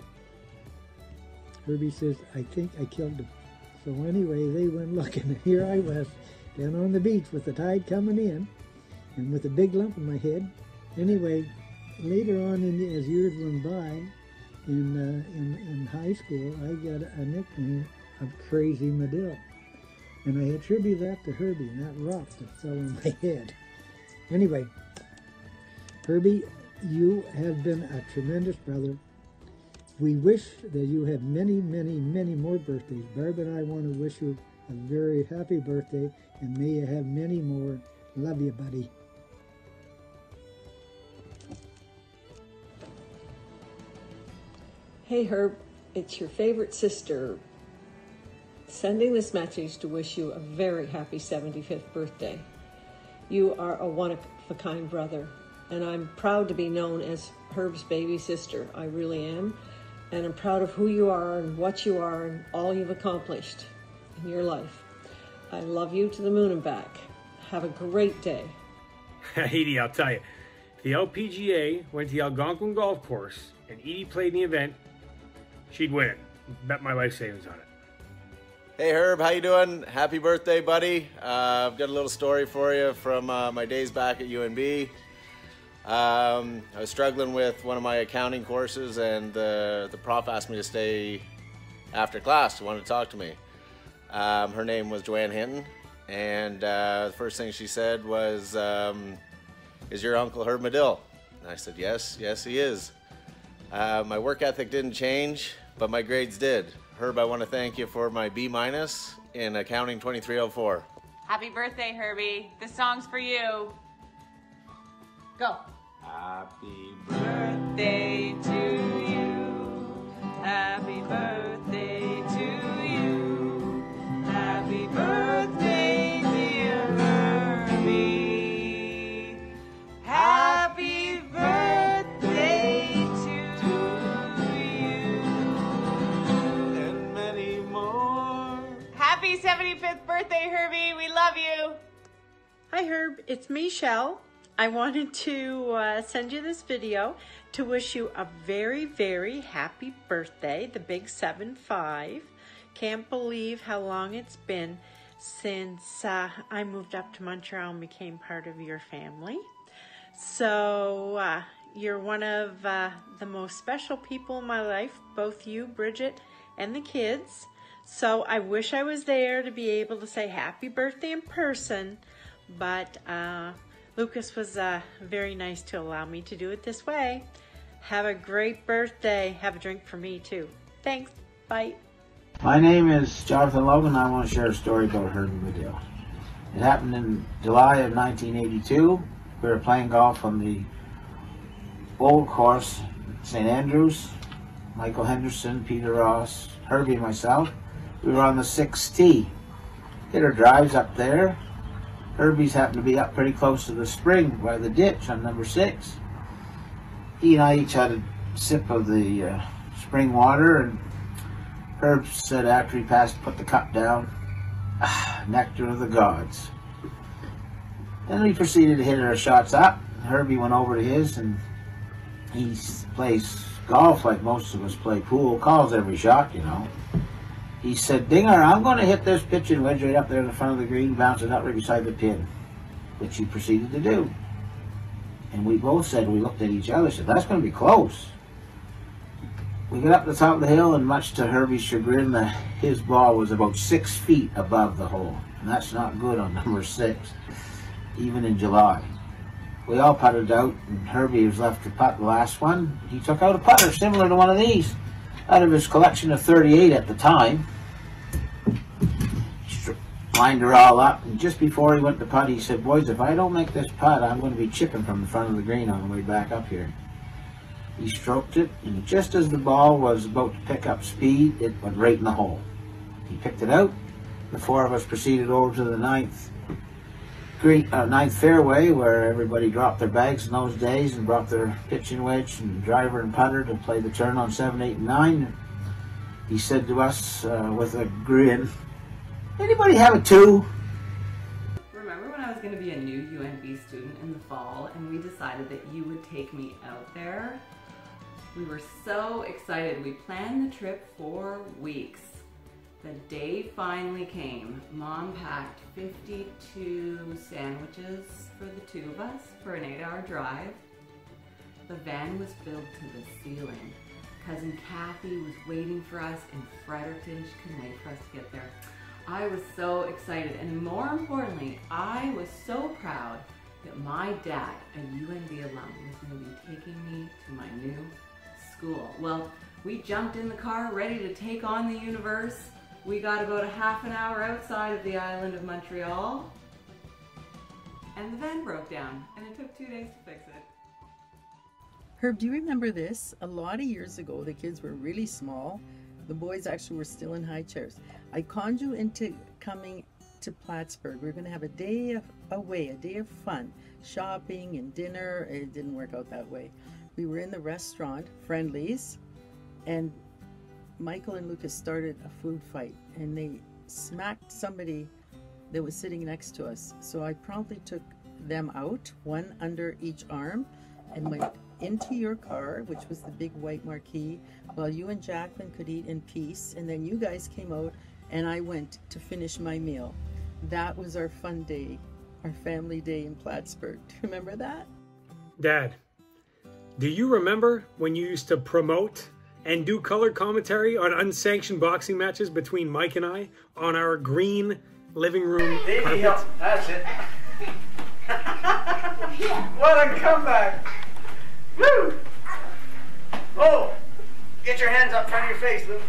Herbie says, I think I killed him. So anyway, they went looking, and here I was, down on the beach with the tide coming in, and with a big lump in my head. Anyway, later on, in, as years went by, in, uh, in, in high school, I got a nickname of Crazy Madill. And I attribute that to Herbie and that rock that fell on my head. Anyway, Herbie, you have been a tremendous brother. We wish that you have many, many, many more birthdays. Barb and I want to wish you a very happy birthday, and may you have many more. Love you, buddy. Hey Herb, it's your favorite sister sending this message to wish you a very happy seventy-fifth birthday. You are a one-of-a-kind brother, and I'm proud to be known as Herb's baby sister. I really am, and I'm proud of who you are and what you are and all you've accomplished in your life. I love you to the moon and back. Have a great day. Edie, I'll tell you, if the L P G A went to the Algonquin Golf Course and Edie played in the event, she'd win it. Bet my life savings on it. Hey Herb, how you doing? Happy birthday, buddy. Uh, I've got a little story for you from uh, my days back at U N B. Um, I was struggling with one of my accounting courses, and uh, the prof asked me to stay after class. She wanted to talk to me. Um, her name was Joanne Hinton, and uh, the first thing she said was, um, is your uncle Herb Madill? And I said, yes, yes he is. Uh, my work ethic didn't change but my grades did. Herb, I want to thank you for my B minus in accounting twenty-three oh four. Happy birthday, Herbie. This song's for you. Go. Happy Birthday to you. Happy birthday to you. Happy birthday, dear Herbie. Happy birthday to you. And many more. Happy seventy-fifth birthday, Herbie. We love you. Hi, Herb. It's Michelle. I wanted to uh, send you this video to wish you a very, very happy birthday, the big seven five. Can't believe how long it's been since uh, I moved up to Montreal and became part of your family. So uh, you're one of uh, the most special people in my life, both you, Bridget, and the kids. So I wish I was there to be able to say happy birthday in person, but uh, Lucas was uh, very nice to allow me to do it this way. Have a great birthday. Have a drink for me too. Thanks. Bye. My name is Jonathan Logan. I want to share a story about Herbie Madill. It happened in July of nineteen eighty-two. We were playing golf on the old course, Saint Andrews. Michael Henderson, Peter Ross, Herbie and myself. We were on the sixth tee. Hit our drives up there. Herbie's happened to be up pretty close to the spring by the ditch on number six. He and I each had a sip of the uh, spring water, and Herb said after he passed, put the cup down, ah, nectar of the gods. Then we proceeded to hit our shots up. Herbie went over to his, and he plays golf like most of us play pool, calls every shot, you know. He said, Dinger, I'm going to hit this pitching wedge right up there in the front of the green, bounce it up right beside the pin, which he proceeded to do. And we both said, we looked at each other, said, that's going to be close. We got up the top of the hill, and much to Herbie's chagrin, the, his ball was about six feet above the hole. And that's not good on number six, even in July. We all putted out, and Herbie was left to putt the last one. He took out a putter similar to one of these, out of his collection of thirty-eight at the time. Lined her all up, and just before he went to putt, he said, boys, if I don't make this putt, I'm going to be chipping from the front of the green on the way back up here. He stroked it, and just as the ball was about to pick up speed, it went right in the hole. He picked it out. The four of us proceeded over to the ninth, green, uh, ninth fairway, where everybody dropped their bags in those days and brought their pitching wedge and driver and putter to play the turn on seven, eight, and nine. He said to us uh, with a grin, anybody have a two? Remember when I was going to be a new U N B student in the fall and we decided that you would take me out there? We were so excited. We planned the trip for weeks. The day finally came. Mom packed fifty-two sandwiches for the two of us for an eight hour drive. The van was filled to the ceiling. Cousin Kathy was waiting for us in Fredericton. She couldn't wait for us to get there. I was so excited, and more importantly, I was so proud that my dad, a U N B alum, was going to be taking me to my new school. Well, we jumped in the car ready to take on the universe. We got about a half an hour outside of the island of Montreal, and the van broke down, and it took two days to fix it. Herb, do you remember this? A lot of years ago, the kids were really small. The boys actually were still in high chairs. I conned you into coming to Plattsburgh. We were going to have a day of, away, a day of fun, shopping and dinner. It didn't work out that way. We were in the restaurant, Friendly's, and Michael and Lucas started a food fight, and they smacked somebody that was sitting next to us. So I promptly took them out, one under each arm, and went into your car, which was the big white marquee, while you and Jaclyn could eat in peace. And then you guys came out, and I went to finish my meal. That was our fun day, our family day in Plattsburgh. Do you remember that? Dad, do you remember when you used to promote and do color commentary on unsanctioned boxing matches between Mike and I on our green living room carpet? That's it. What a comeback! Woo! Oh! Get your hands up in front of your face, Luke.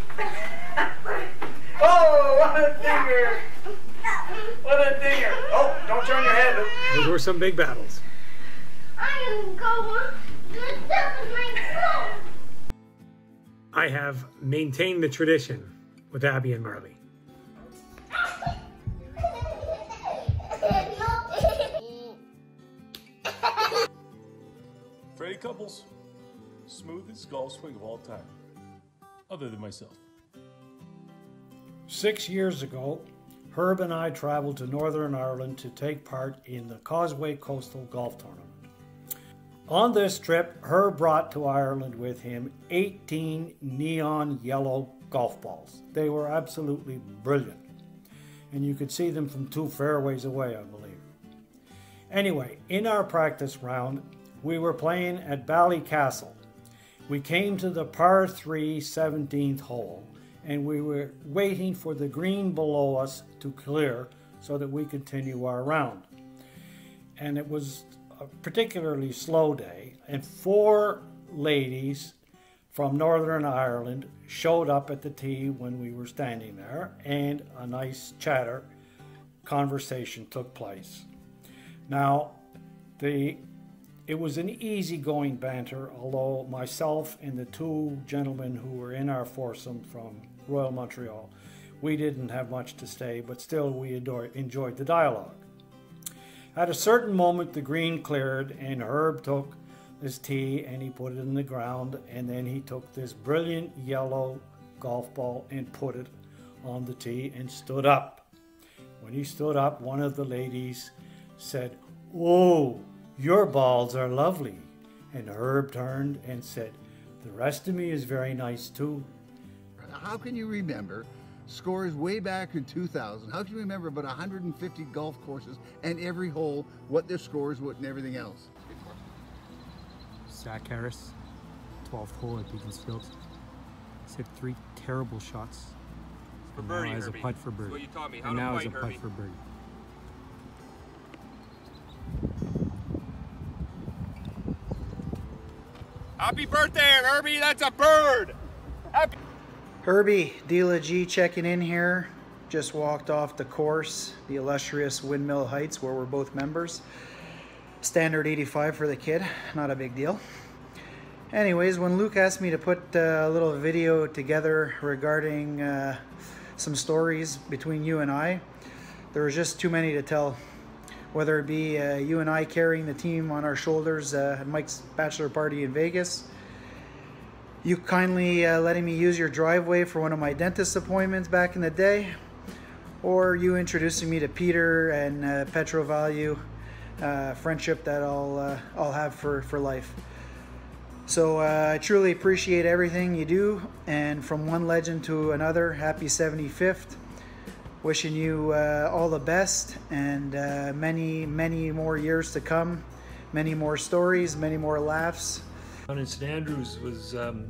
Oh, what a dinger! What a dinger! Oh, don't turn your head, Luke. Those were some big battles. I'm going to my phone. I have maintained the tradition with Abbie and Marlie. Freddie Couples, smoothest golf swing of all time, other than myself. Six years ago, Herb and I traveled to Northern Ireland to take part in the Causeway Coastal Golf Tournament. On this trip, Herb brought to Ireland with him eighteen neon yellow golf balls. They were absolutely brilliant, and you could see them from two fairways away, I believe. Anyway, in our practice round, we were playing at Ballycastle. We came to the par three seventeenth hole, and we were waiting for the green below us to clear so that we continue our round. And it was a particularly slow day, and four ladies from Northern Ireland showed up at the tee when we were standing there, and a nice chatter conversation took place. Now, the it was an easygoing banter, although myself and the two gentlemen who were in our foursome from Royal Montreal, we didn't have much to say, but still we adore, enjoyed the dialogue. At a certain moment, the green cleared, and Herb took this tee and he put it in the ground, and then he took this brilliant yellow golf ball and put it on the tee and stood up. When he stood up, one of the ladies said, "Oh, your balls are lovely." And Herb turned and said, "The rest of me is very nice too." How can you remember scores way back in two thousand? How can you remember about one hundred fifty golf courses and every hole, what their scores were and everything else? Zach Harris, twelfth hole at Beaconsfield. He's hit three terrible shots. For And birdie, now has a Herbie. putt for That's birdie. what you taught me, how and to now fight, has a putt Herbie. for birdie. Happy birthday, Herbie! That's a bird! Happy Herbie, Dealer G checking in here. Just walked off the course, the illustrious Windmill Heights, where we're both members. Standard eighty-five for the kid, not a big deal. Anyways, when Luke asked me to put a little video together regarding uh, some stories between you and I, there was just too many to tell. Whether it be uh, you and I carrying the team on our shoulders uh, at Mike's bachelor party in Vegas, you kindly uh, letting me use your driveway for one of my dentist appointments back in the day, or you introducing me to Peter and uh, Petro Value, uh, friendship that I'll, uh, I'll have for, for life. So uh, I truly appreciate everything you do, and from one legend to another, happy seventy-fifth. Wishing you uh, all the best, and uh, many, many more years to come, many more stories, many more laughs. Down in Saint Andrews was, um,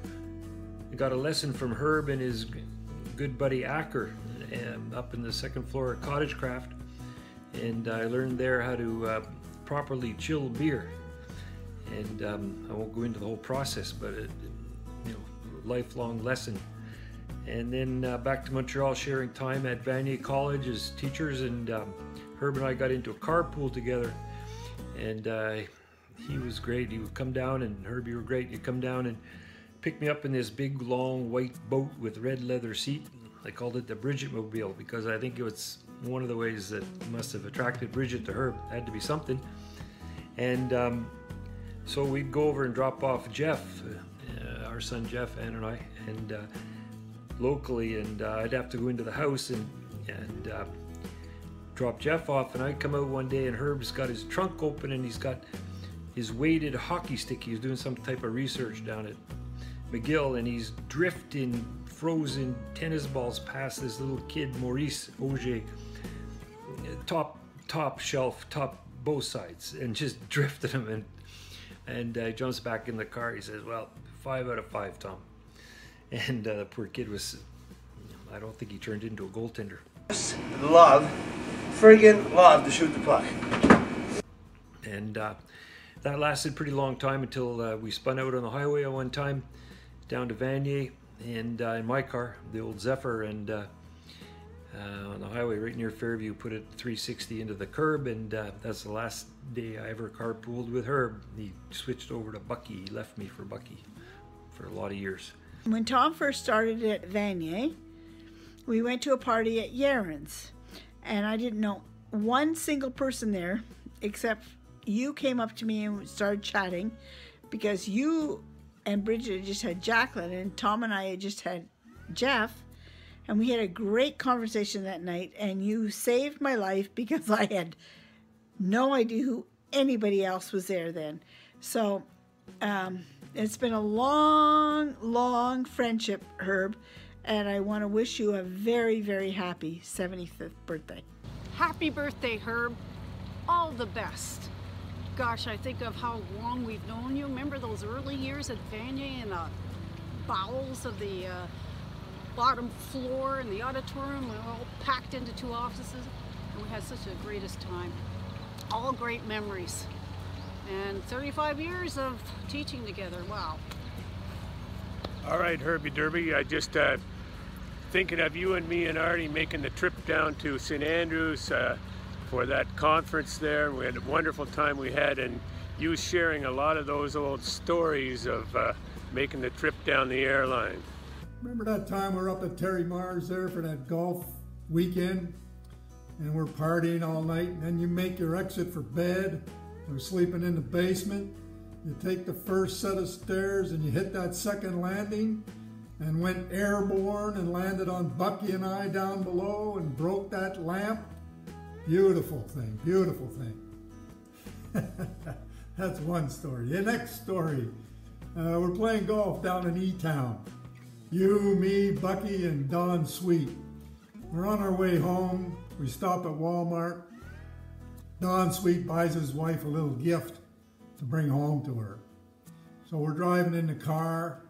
I got a lesson from Herb and his good buddy Acker um, up in the second floor at Cottage Craft, and I learned there how to uh, properly chill beer. And um, I won't go into the whole process, but it, you know, lifelong lesson. And then uh, back to Montreal, sharing time at Vanier College as teachers, and um, Herb and I got into a carpool together, and uh, he was great. He would come down, and Herbie were great. He'd come down and pick me up in this big, long, white boat with red leather seat. I called it the Bridget Mobile because I think it was one of the ways that must have attracted Bridget to Herb. It had to be something. And um, so we'd go over and drop off Jeff, uh, our son Jeff, Ann and I, and uh, locally, and uh, I'd have to go into the house and, and uh, drop Jeff off, and I'd come out one day and Herb's got his trunk open and he's got his weighted hockey stick. He was doing some type of research down at McGill, and he's drifting frozen tennis balls past this little kid, Maurice Auger, top top shelf, top both sides, and just drifted him, and and uh, jumps back in the car. He says, "Well, five out of five, Tom." And uh, the poor kid was, I don't think he turned into a goaltender. Love, friggin' love to shoot the puck. And uh, that lasted a pretty long time until uh, we spun out on the highway at one time down to Vanier, and uh, in my car, the old Zephyr, and uh, uh, on the highway right near Fairview, put it three sixty into the curb, and uh, that's the last day I ever carpooled with Herb. He switched over to Bucky. He left me for Bucky for a lot of years. When Tom first started at Vanier, we went to a party at Yaron's, and I didn't know one single person there, except you came up to me and started chatting, because you and Bridget had just had Jaclyn, and Tom and I had just had Jeff, and we had a great conversation that night, and you saved my life because I had no idea who anybody else was there then. So um, it's been a long, long friendship, Herb, and I want to wish you a very, very happy seventy-fifth birthday. Happy birthday, Herb. All the best. Gosh, I think of how long we've known you. Remember those early years at Vanier in the bowels of the uh, bottom floor in the auditorium? We were all packed into two offices, and we had such a greatest time. All great memories. And thirty-five years of teaching together. Wow. All right, Herbie Derby, I just uh, thinking of you and me and Artie making the trip down to Saint Andrews uh, for that conference there. We had a wonderful time we had, and you sharing a lot of those old stories of uh, making the trip down the airline. Remember that time we were up at Terry Mars there for that golf weekend, and we're partying all night, and then you make your exit for bed. We're sleeping in the basement. You take the first set of stairs and you hit that second landing and went airborne and landed on Bucky and I down below and broke that lamp. Beautiful thing, beautiful thing. That's one story. The next story, uh, we're playing golf down in E-Town. You, me, Bucky, and Don Sweet. We're on our way home. We stop at Walmart. Don Sweet buys his wife a little gift to bring home to her. So we're driving in the car.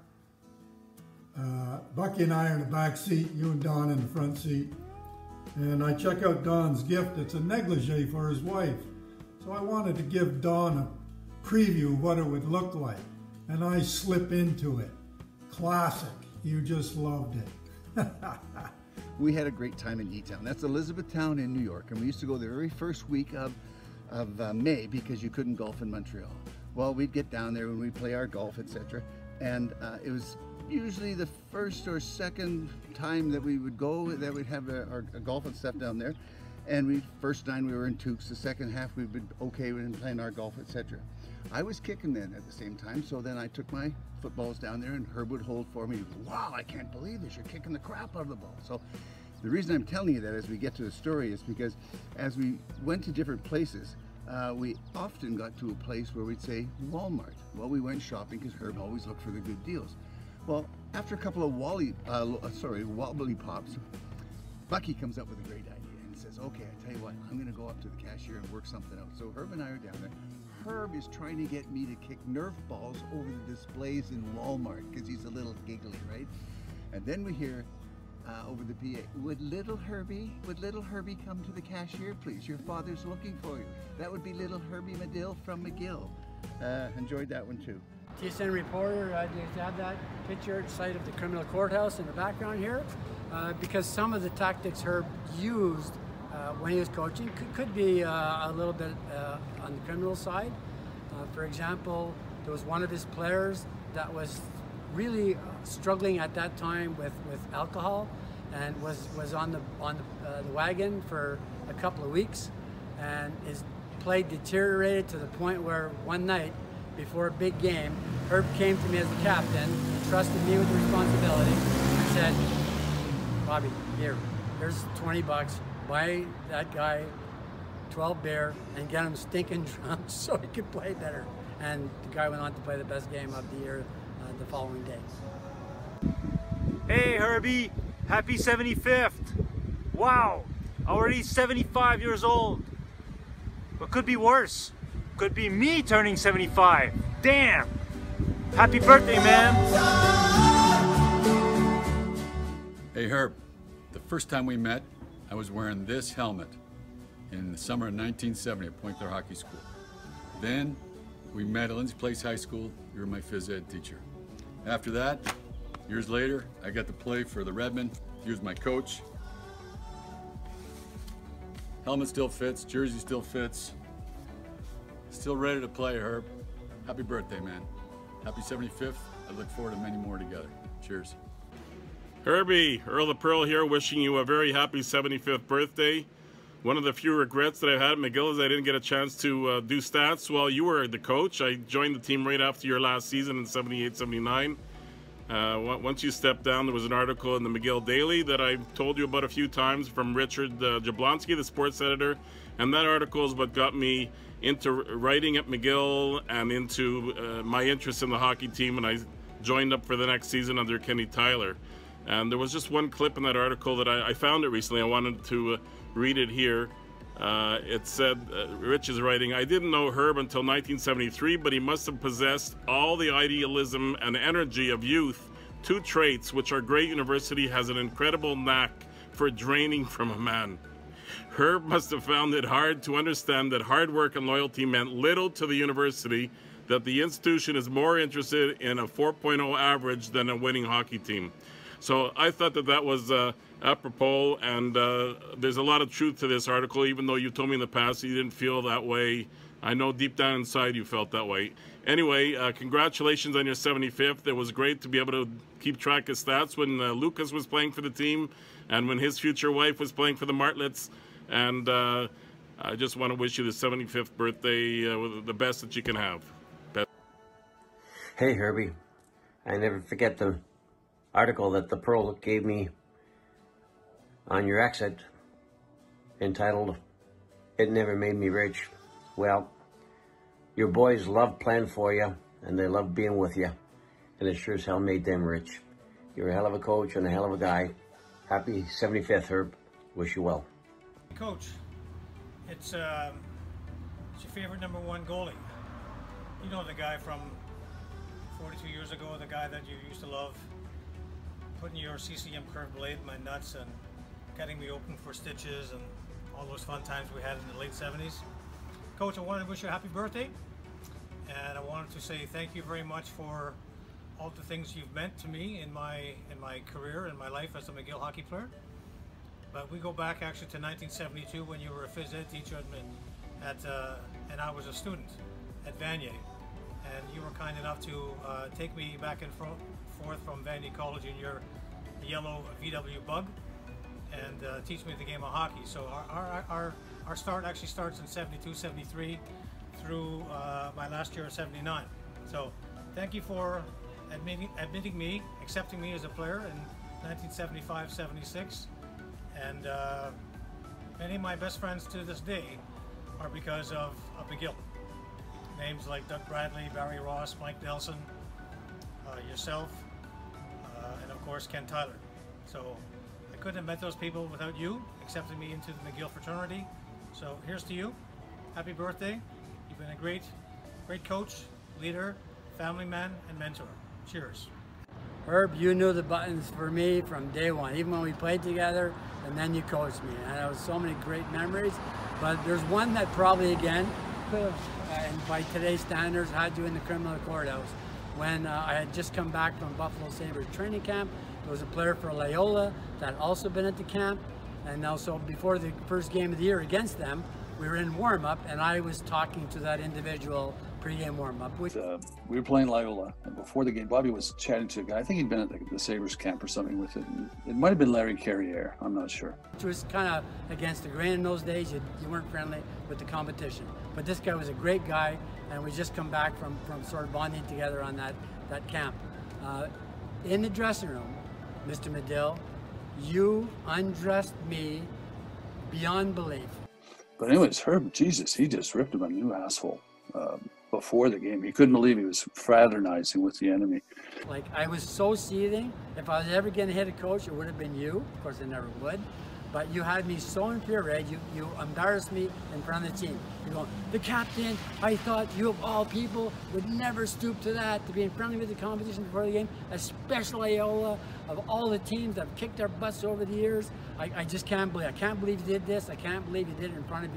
Uh, Bucky and I are in the back seat, you and Don in the front seat. And I check out Don's gift. It's a negligee for his wife. So I wanted to give Don a preview of what it would look like. And I slip into it. Classic. You just loved it. We had a great time in E-Town. That's Elizabethtown in New York. And we used to go the very first week of, of uh, May because you couldn't golf in Montreal. Well, we'd get down there and we'd play our golf, et cetera. And uh, it was usually the first or second time that we would go that we'd have a, our, a golf and stuff down there. And we first nine we were in toques. The second half we'd been okay with playing our golf, et cetera. I was kicking then at the same time, so then I took my footballs down there and Herb would hold for me. He goes, wow, I can't believe this, you're kicking the crap out of the ball. So the reason I'm telling you that as we get to the story is because as we went to different places, uh, we often got to a place where we'd say Walmart. Well, we went shopping because Herb always looked for the good deals. Well, after a couple of Wally, uh, sorry, wobbly pops, Bucky comes up with a great idea and says, okay, I tell you what, I'm gonna go up to the cashier and work something out. So Herb and I are down there. Herb is trying to get me to kick Nerf balls over the displays in Walmart because he's a little giggly, right? And then we hear uh, over the P A, would little Herbie, would little Herbie come to the cashier, please? Your father's looking for you. That would be little Herbie Madill from McGill. Uh, enjoyed that one too. T S N reporter, I just have that picture at the site of the criminal courthouse in the background here, uh, because some of the tactics Herb used uh, when he was coaching could, could be uh, a little bit uh, on the criminal side. Uh, for example, there was one of his players that was really struggling at that time with, with alcohol and was, was on, the, on the, uh, the wagon for a couple of weeks, and his play deteriorated to the point where one night before a big game, Herb came to me as the captain, entrusted me with the responsibility, and said, Bobby, here, here's twenty bucks, buy that guy twelve beer and get him stinking drunk so he could play better. And the guy went on to play the best game of the year uh, the following day. Hey Herbie, happy seventy-fifth. Wow, already seventy-five years old. What could be worse? Could be me turning seventy-five. Damn! Happy birthday, man! Hey Herb, the first time we met, I was wearing this helmet in the summer of nineteen seventy at Point Claire Hockey School. Then we met at Lindsay Place High School. You were my phys ed teacher. After that, Years later, I got to play for the Redmen. He was my coach. Helmet still fits, jersey still fits. Still ready to play, Herb. Happy birthday, man. Happy seventy-fifth. I look forward to many more together. Cheers. Herbie, Earl of Pearl here, wishing you a very happy seventy-fifth birthday. One of the few regrets that I had at McGill is I didn't get a chance to uh, do stats while you were the coach. I joined the team right after your last season in seventy-eight seventy-nine. Uh, once you stepped down, there was an article in the McGill Daily that I've told you about a few times from Richard uh, Jablonski, the sports editor, and that article is what got me into writing at McGill and into uh, my interest in the hockey team, and I joined up for the next season under Kenny Tyler. And there was just one clip in that article that I, I found it recently. I wanted to uh, read it here. Uh, it said, uh, Rich is writing, I didn't know Herb until nineteen seventy-three, but he must have possessed all the idealism and energy of youth, two traits which our great university has an incredible knack for draining from a man. Herb must have found it hard to understand that hard work and loyalty meant little to the university, that the institution is more interested in a four point oh average than a winning hockey team. So I thought that that was uh, apropos, and uh, there's a lot of truth to this article, even though you told me in the past you didn't feel that way. I know deep down inside you felt that way. Anyway, uh, congratulations on your seventy-fifth. It was great to be able to keep track of stats when uh, Lucas was playing for the team and when his future wife was playing for the Martlets. And uh, I just want to wish you the seventy-fifth birthday, uh, the best that you can have. Best. Hey, Herbie. I never forget the article that the Pearl gave me on your exit entitled, It Never Made Me Rich. Well, your boys love playing for you, and they love being with you, and it sure as hell made them rich. You're a hell of a coach and a hell of a guy. Happy seventy-fifth, Herb. Wish you well. Coach, it's, uh, it's your favorite number one goalie. You know the guy from forty-two years ago, the guy that you used to love, putting your C C M curved blade in my nuts and getting me open for stitches and all those fun times we had in the late seventies. Coach, I wanted to wish you a happy birthday, and I wanted to say thank you very much for all the things you've meant to me in my in my career and my life as a McGill hockey player. But we go back actually to nineteen seventy-two when you were a phys ed teacher at, uh, and I was a student at Vanier, and you were kind enough to uh, take me back and forth from Vanier College in your yellow V W Bug and uh, teach me the game of hockey. So our, our, our, our start actually starts in seventy-two seventy-three through uh, my last year of seventy-nine. So thank you for admitting, admitting me, accepting me as a player in nineteen seventy-five seventy-six. And uh, many of my best friends to this day are because of, of McGill. Names like Doug Bradley, Barry Ross, Mike Nelson, uh, yourself, uh, and of course Ken Tyler. So I couldn't have met those people without you accepting me into the McGill fraternity. So here's to you. Happy birthday. You've been a great, great coach, leader, family man, and mentor. Cheers. Herb, you knew the buttons for me from day one, even when we played together, and then you coached me. And there was so many great memories, but there's one that probably, again, could have, uh, and by today's standards, had you in the criminal courthouse. When uh, I had just come back from Buffalo Sabres training camp, there was a player for Loyola that had also been at the camp, and also before the first game of the year against them, we were in warm-up, and I was talking to that individual pre-game warm-up. Which, uh, we were playing Loyola, and before the game, Bobby was chatting to a guy. I think he'd been at the, the Sabres camp or something with it. And it might have been Larry Carriere. I'm not sure. Which was kind of against the grain in those days. You, you weren't friendly with the competition. But this guy was a great guy, and we just come back from, from sort of bonding together on that, that camp. Uh, in the dressing room, Mister Madill, you undressed me beyond belief. But anyways, Herb, Jesus, he just ripped him a new asshole. Um, before the game, he couldn't believe he was fraternizing with the enemy. Like, I was so seething. If I was ever going to hit a coach, it would have been you. Of course, I never would. But you had me so infuriated. You, you embarrassed me in front of the team. You're going, the captain, I thought you of all people would never stoop to that, to being friendly with the competition before the game, especially Loyola, of all the teams that have kicked our butts over the years. I, I just can't believe, I can't believe you did this. I can't believe you did it in front of your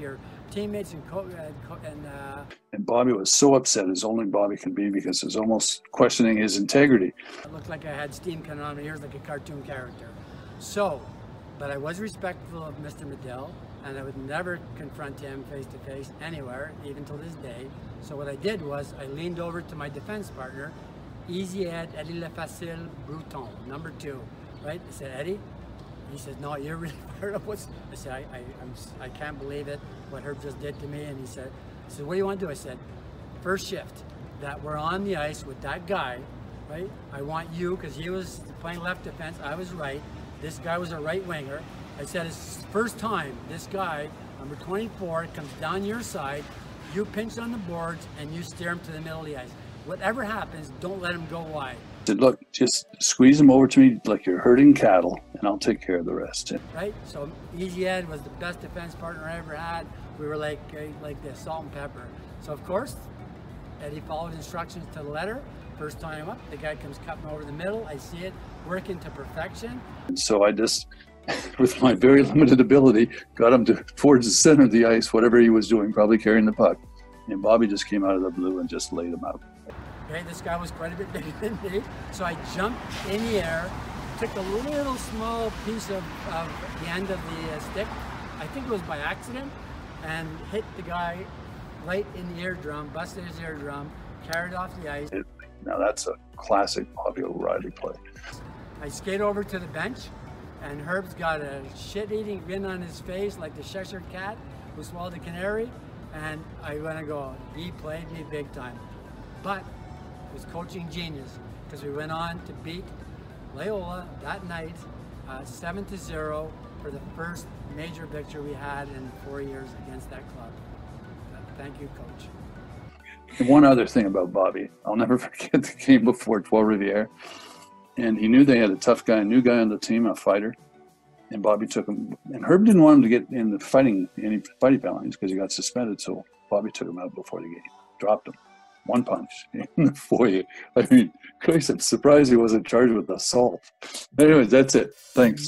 teammates and co and, co and uh, And Bobby was so upset, as only Bobby can be, because it was almost questioning his integrity. it looked like I had steam coming on my ears like a cartoon character. So, but I was respectful of Mister Madill, and I would never confront him face to face anywhere, even till this day. So what I did was I leaned over to my defense partner, Easy Ed, Eddie Le Facile Bruton, number two, right? I said, Eddie? He said, no, you're really fired up. What's, I said, I, I, I'm, I can't believe it, what Herb just did to me. And he said, I said, what do you want to do? I said, first shift, that we're on the ice with that guy, right? I want you, because he was playing left defense, I was right. This guy was a right winger. I said, it's the first time this guy, number twenty-four, comes down your side, you pinch on the boards, and you steer him to the middle of the ice. Whatever happens, don't let him go wide. I said, look, just squeeze him over to me like you're herding cattle, and I'll take care of the rest. Right? So Easy Ed was the best defense partner I ever had. We were like, uh, like this, salt and pepper. So of course, Eddie followed instructions to the letter. First time up, the guy comes cutting over the middle. I see it working to perfection. And so I just, with my very limited ability, got him to towards the center of the ice, whatever he was doing, probably carrying the puck. And Bobby just came out of the blue and just laid him out. Okay, this guy was quite a bit bigger than me. So I jumped in the air, took a little small piece of, of the end of the uh, stick, I think it was by accident, and hit the guy right in the eardrum, busted his eardrum, carried off the ice. It, now that's a classic Bobby O'Reilly play. I skate over to the bench, and Herb's got a shit-eating grin on his face like the Cheshire cat who swallowed a canary, and I want to go, he played me big time. But it was coaching genius, because we went on to beat Loyola that night, uh, seven to zero, for the first major victory we had in four years against that club. Thank you, Coach. And one other thing about Bobby, I'll never forget the game before Trois Rivières. And he knew they had a tough guy, a new guy on the team, a fighter. And Bobby took him. And Herb didn't want him to get in the fighting, any fighting penalties, because he got suspended. So Bobby took him out before the game, dropped him. One punch in the foyer. I mean, Christ, I'm surprised he wasn't charged with assault. Anyways, that's it. Thanks.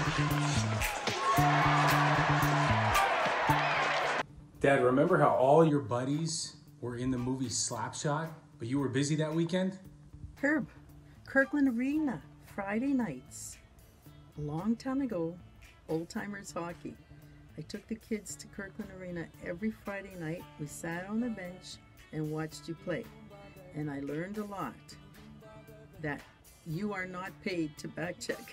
Dad, remember how all your buddies were in the movie Slapshot, but you were busy that weekend? Herb, Kirkland Arena, Friday nights. A long time ago, old timers hockey. I took the kids to Kirkland Arena every Friday night. We sat on the bench and watched you play. And I learned a lot, that you are not paid to back check.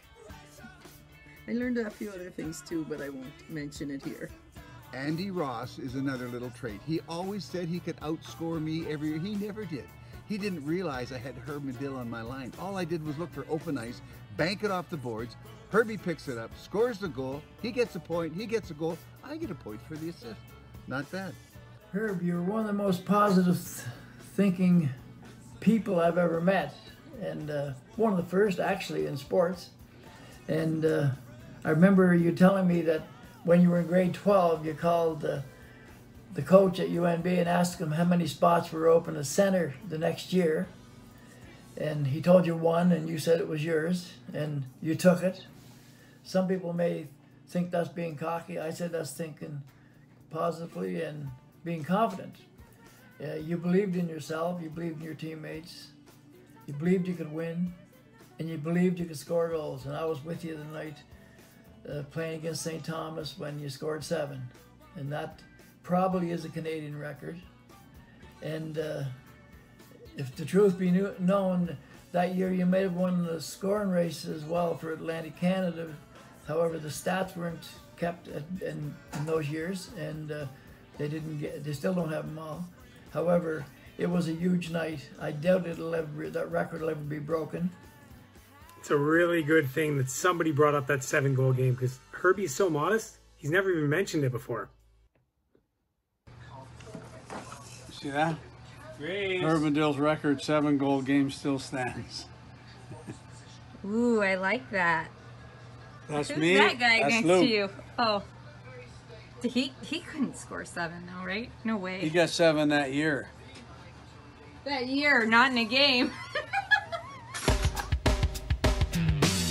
I learned a few other things too, but I won't mention it here. Andy Ross is another little trait. He always said he could outscore me every year. He never did. He didn't realize I had Herb Madill on my line. All I did was look for open ice, bank it off the boards. Herbie picks it up, scores the goal. He gets a point. He gets a goal. I get a point for the assist. Not bad. Herb, you're one of the most positive thinking people I've ever met, and uh, one of the first actually in sports. And uh, I remember you telling me that when you were in grade twelve, you called uh, the coach at U N B and asked him how many spots were open as center the next year. And he told you one, and you said it was yours, and you took it. Some people may think that's being cocky. I said that's thinking positively and being confident. Uh, you believed in yourself, you believed in your teammates, you believed you could win, and you believed you could score goals. And I was with you the night uh, playing against Saint Thomas when you scored seven. And that probably is a Canadian record. And uh, if the truth be knew, known, that year you may have won the scoring race as well for Atlantic Canada. However, the stats weren't kept at, in, in those years, and uh, they didn't get. They still don't have them all. However, it was a huge night. I doubt it'll ever, that record will ever be broken. It's a really good thing that somebody brought up that seven goal game, because Herbie's so modest, he's never even mentioned it before. See that? Grace. Herb Madill's record seven goal game still stands. Ooh, I like that. That's Who's me. that guy That's next Luke. to you? Oh. He he couldn't score seven though, right? No way. He got seven that year. That year, not in a game.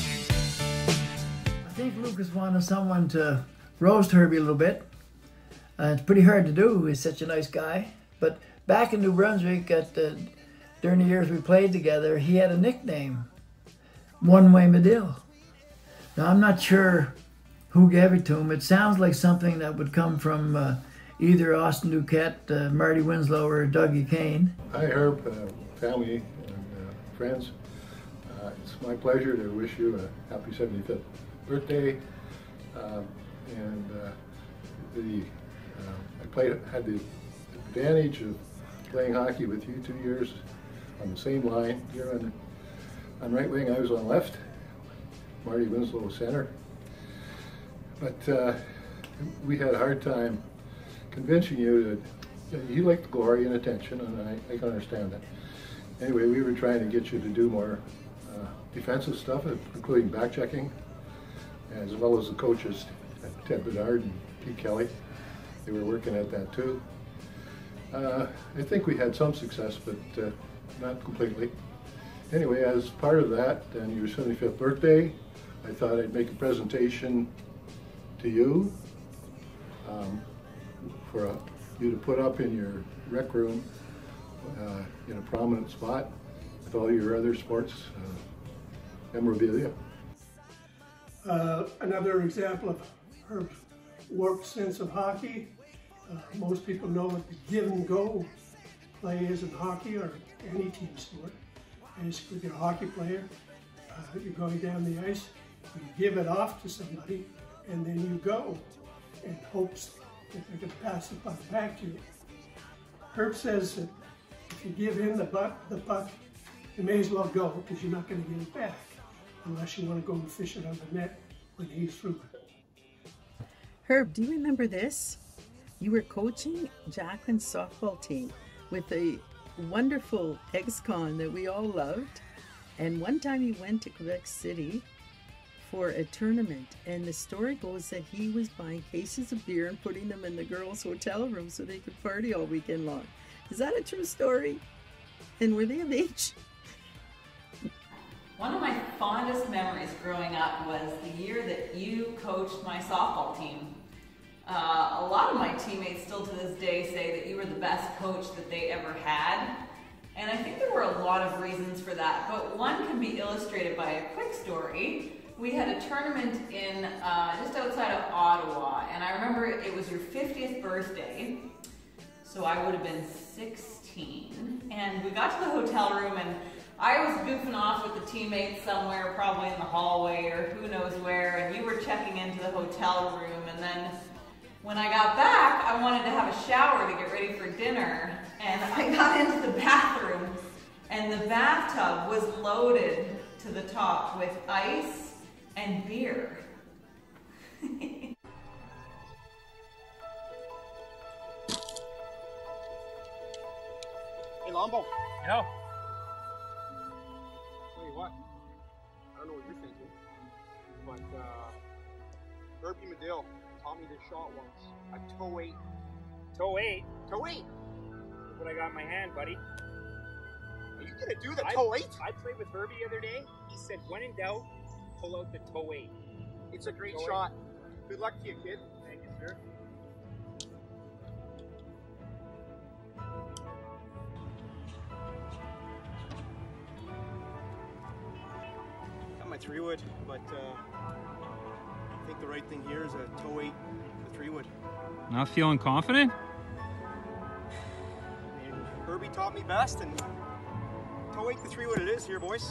I think Lucas wanted someone to roast Herbie a little bit. Uh, it's pretty hard to do. He's such a nice guy. But back in New Brunswick, at the, during the years we played together, he had a nickname, One Way Madill. Now, I'm not sure who gave it to him. It sounds like something that would come from uh, either Austin Duquette, uh, Marty Winslow, or Dougie Kane. Hi, Herb, uh, family, and uh, friends. Uh, it's my pleasure to wish you a happy seventy-fifth birthday. Uh, and uh, the uh, I played had the advantage of playing hockey with you two years on the same line. You're on, on right wing, I was on left. Marty Winslow was center. But uh, we had a hard time convincing you that you like the glory and attention, and I, I can understand that. Anyway, we were trying to get you to do more uh, defensive stuff, including back checking, as well as the coaches, Ted Bedard and Pete Kelly. They were working at that too. Uh, I think we had some success, but uh, not completely. Anyway, as part of that, and your seventy-fifth birthday, I thought I'd make a presentation to you um, for a, you to put up in your rec room uh, in a prominent spot with all your other sports uh, memorabilia. Uh, another example of her warped sense of hockey. Uh, most people know what the give and go play is in hockey or any team sport. Basically, you're a hockey player, uh, you're going down the ice, you give it off to somebody, and then you go in hopes that they're going to pass the puck back to you. Herb says that if you give him the puck, the puck, you may as well go because you're not going to get it back unless you want to go and fish it on the net when he's through. Herb, do you remember this? You were coaching Jaclyn's softball team with a wonderful ex-con that we all loved. And one time you went to Quebec City for a tournament, and the story goes that he was buying cases of beer and putting them in the girls' hotel room so they could party all weekend long. Is that a true story? And were they of age? One of my fondest memories growing up was the year that you coached my softball team. Uh, a lot of my teammates still to this day say that you were the best coach that they ever had. And I think there were a lot of reasons for that, but one can be illustrated by a quick story. We had a tournament in uh, just outside of Ottawa, and I remember it was your fiftieth birthday, so I would have been sixteen. And we got to the hotel room, and I was goofing off with the teammates somewhere, probably in the hallway or who knows where, and you were checking into the hotel room, and then when I got back, I wanted to have a shower to get ready for dinner, and I got into the bathroom, and the bathtub was loaded to the top with ice and beer. Hey, Lombo. You know, Tell you what, I don't know what you're thinking, but uh, Herbie Madill taught me this shot once. A toe eight. toe eight. Toe eight? Look what I got in my hand, buddy. Are you gonna do the I, toe eight? I played with Herbie the other day. He said, when in doubt, pull out the toe eight. It's a great Toe shot. Good luck to you, kid. Thank you, sir. Got my three wood, but uh, I think the right thing here is a toe eight, the three wood. Not feeling confident? I mean, Herbie taught me best, and toe eight, the three wood it is here, boys.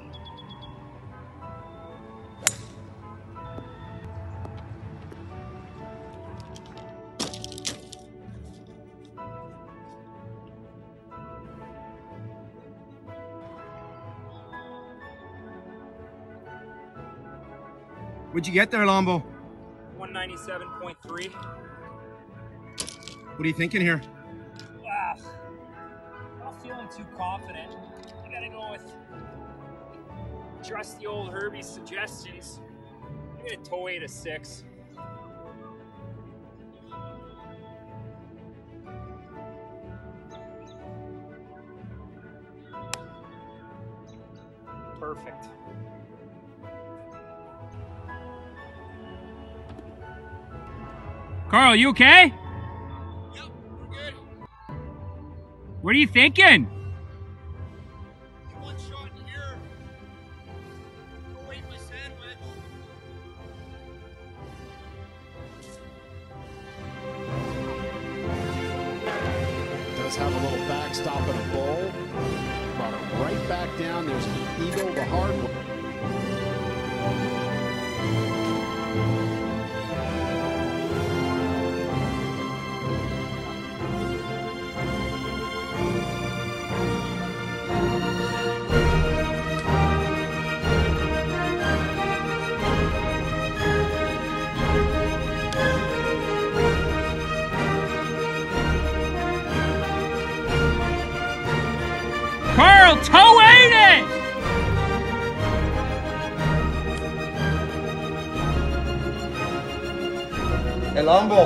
What'd you get there, Lombo? one ninety-seven point three. What are you thinking here? Ah, not feeling too confident. I gotta go with trusty old Herbie's suggestions. I'm gonna toe eight a six. Perfect. Carl, you okay? What are you thinking? One shot in here. Go eat my sandwich. Does have a little backstop and a bowl. Brought it right back down. There's an eagle, the hard one. Carl, toe ate it! Hey, Lombo.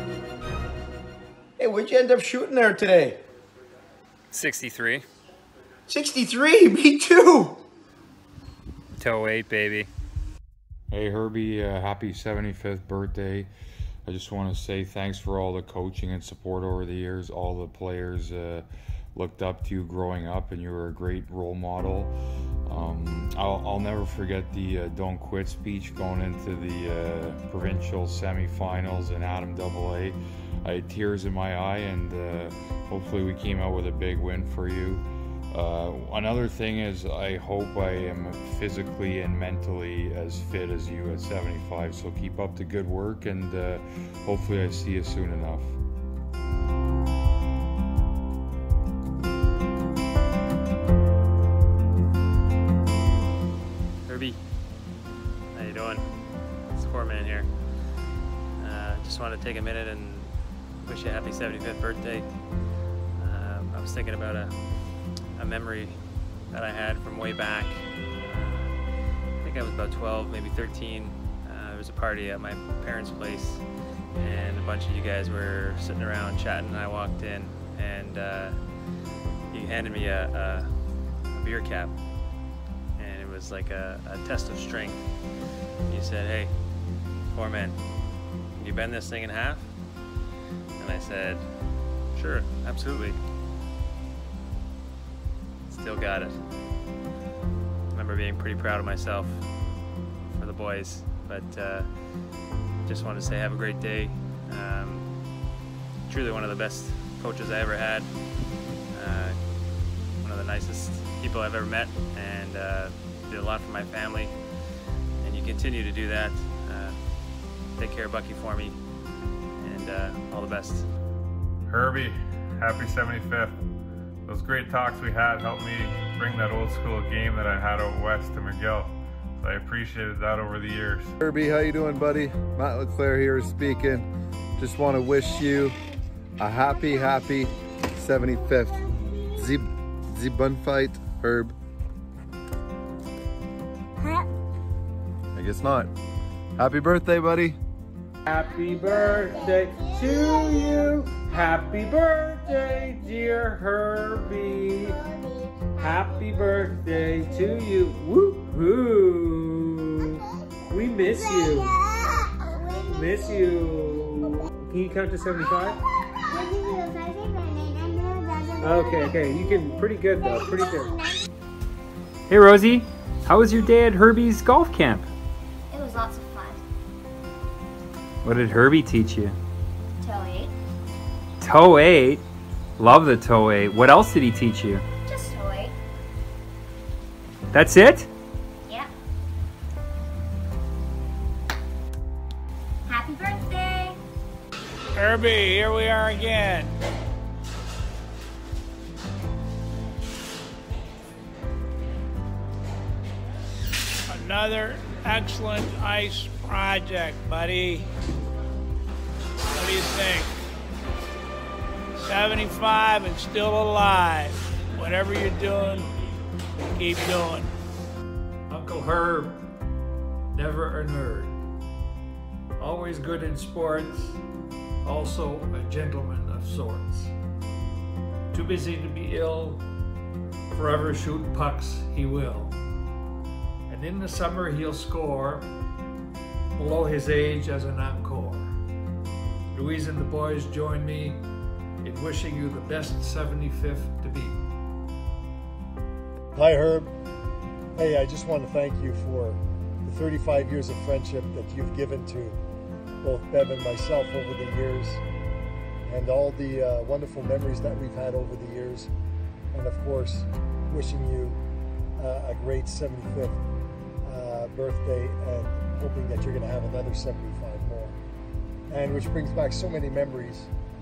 Hey, what'd you end up shooting there today? sixty-three. sixty-three? Me too. Toe eight, baby. Hey Herbie, uh, happy seventy-fifth birthday. I just want to say thanks for all the coaching and support over the years. All the players uh, looked up to you growing up, and you were a great role model. Um, I'll, I'll never forget the uh, don't quit speech going into the uh, provincial semifinals in Adam double A. I had tears in my eye, and uh, hopefully we came out with a big win for you. Uh, another thing is, I hope I am physically and mentally as fit as you at seventy-five, so keep up the good work, and uh, hopefully I see you soon enough. Herbie, how you doing? It's Foreman here. Uh, just wanted to take a minute and wish you a happy seventy-fifth birthday. Uh, I was thinking about a a memory that I had from way back. Uh, I think I was about twelve, maybe thirteen. Uh, there was a party at my parents' place, and a bunch of you guys were sitting around chatting, and I walked in, and uh, you handed me a, a, a beer cap, and it was like a, a test of strength. You said, "Hey, poor man, can you bend this thing in half?" And I said, "Sure, absolutely." Still got it. I remember being pretty proud of myself for the boys, but uh, just wanted to say have a great day. Um, truly one of the best coaches I ever had. Uh, one of the nicest people I've ever met, and uh, did a lot for my family. And you continue to do that. Uh, take care of Bucky for me, and uh, all the best. Herbie, happy seventy-fifth. Those great talks we had helped me bring that old school game that I had out west to McGill. So I appreciated that over the years. Herbie, how you doing, buddy? Matt LeClaire here speaking. Just want to wish you a happy, happy seventy-fifth. The, the bun fight, Herb. I guess not. Happy birthday, buddy. Happy birthday to you. Happy birthday, dear Herbie. Happy birthday to you. Woo-hoo. We miss you. Miss you. Can you count to seventy-five? Okay, okay. You can, pretty good though, pretty good. Hey Rosie, how was your day at Herbie's golf camp? It was lots of fun. What did Herbie teach you? Toe eight. Toe eight? Love the toe eight. What else did he teach you? Just toe eight. That's it? Yeah. Happy birthday! Herbie, here we are again. Another excellent ice project, buddy. What do you think? seventy-five and still alive. Whatever you're doing, keep doing. Uncle Herb, never a nerd. Always good in sports, also a gentleman of sorts. Too busy to be ill, forever shoot pucks he will. And in the summer he'll score, below his age as an encore. Louise and the boys join me in wishing you the best seventy-fifth to be. Hi, Herb. Hey, I just want to thank you for the thirty-five years of friendship that you've given to both Bev and myself over the years, and all the uh, wonderful memories that we've had over the years, and of course, wishing you uh, a great seventy-fifth uh, birthday, and hoping that you're going to have another seventy-five more. And which brings back so many memories.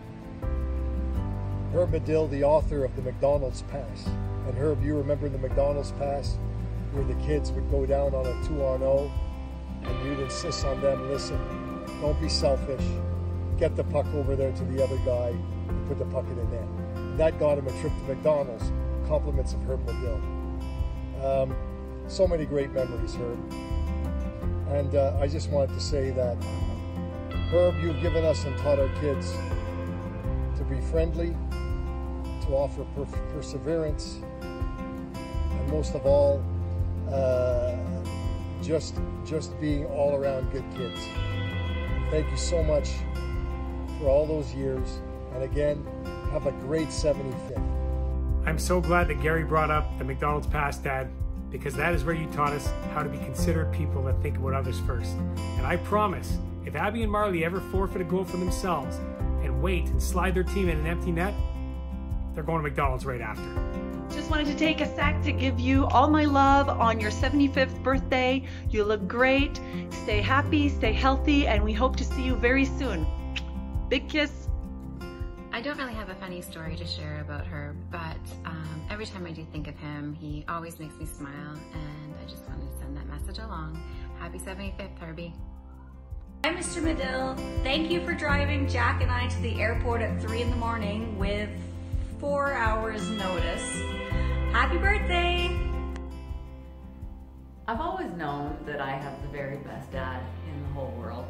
Herb Madill, the author of the McDonald's Pass. And Herb, you remember the McDonald's Pass, where the kids would go down on a two on oh, and you'd insist on them, listen, don't be selfish, get the puck over there to the other guy, and put the puck in the net. And that got him a trip to McDonald's. Compliments of Herb Madill. Um, so many great memories, Herb. And uh, I just wanted to say that, Herb, you've given us and taught our kids to be friendly, to offer per perseverance, and most of all, uh, just, just being all around good kids. Thank you so much for all those years, and again, have a great seventy-fifth. I'm so glad that Gary brought up the McDonald's Pass, Dad, because that is where you taught us how to be considerate people that think about others first. And I promise, if Abbie and Marlie ever forfeit a goal for themselves and wait and slide their team in an empty net, they're going to McDonald's right after. Just wanted to take a sec to give you all my love on your seventy-fifth birthday. You look great. Stay happy, stay healthy, and we hope to see you very soon. Big kiss. I don't really have a funny story to share about her, but um, every time I do think of him, he always makes me smile, and I just wanted to send that message along. Happy seventy-fifth, Herbie. Hi, Mister Madill. Thank you for driving Jack and I to the airport at three in the morning with four hours notice. Happy birthday! I've always known that I have the very best dad in the whole world.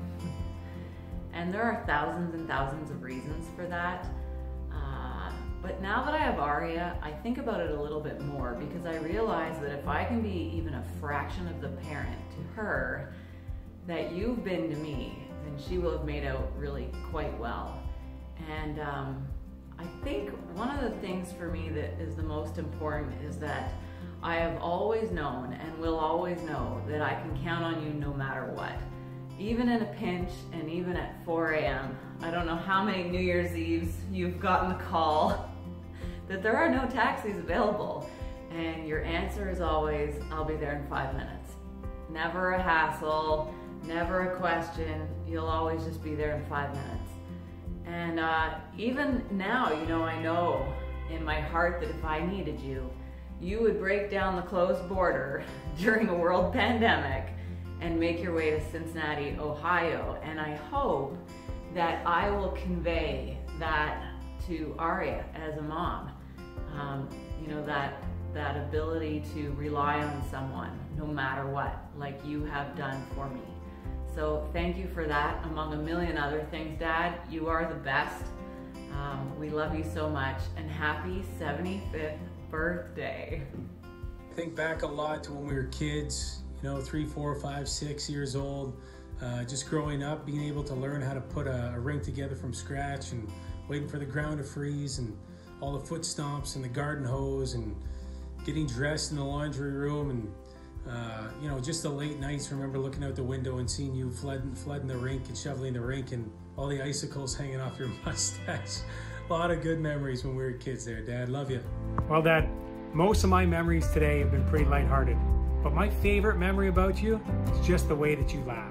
And there are thousands and thousands of reasons for that. Uh, but now that I have Aria, I think about it a little bit more, because I realize that if I can be even a fraction of the parent to her that you've been to me, then she will have made out really quite well. And um, I think one of the things for me that is the most important is that I have always known and will always know that I can count on you no matter what. Even in a pinch, and even at four A M I don't know how many New Year's Eves you've gotten the call that there are no taxis available. And your answer is always, I'll be there in five minutes. Never a hassle, never a question. You'll always just be there in five minutes. And uh, even now, you know, I know in my heart that if I needed you, you would break down the closed border during a world pandemic and make your way to Cincinnati, Ohio. And I hope that I will convey that to Aria as a mom. Um, you know, that, that ability to rely on someone no matter what, like you have done for me. So thank you for that, among a million other things, Dad. You are the best. Um, we love you so much, and happy seventy-fifth birthday. Think back a lot to when we were kids, you know, three, four, five, six years old, uh, just growing up, being able to learn how to put a, a rink together from scratch and waiting for the ground to freeze and all the foot stomps and the garden hose and getting dressed in the laundry room and Uh, you know, just the late nights. Remember looking out the window and seeing you flooding, flooding the rink and shoveling the rink and all the icicles hanging off your mustache. A lot of good memories when we were kids there, Dad. Love you. Well, Dad, most of my memories today have been pretty lighthearted, but my favorite memory about you is just the way that you laugh.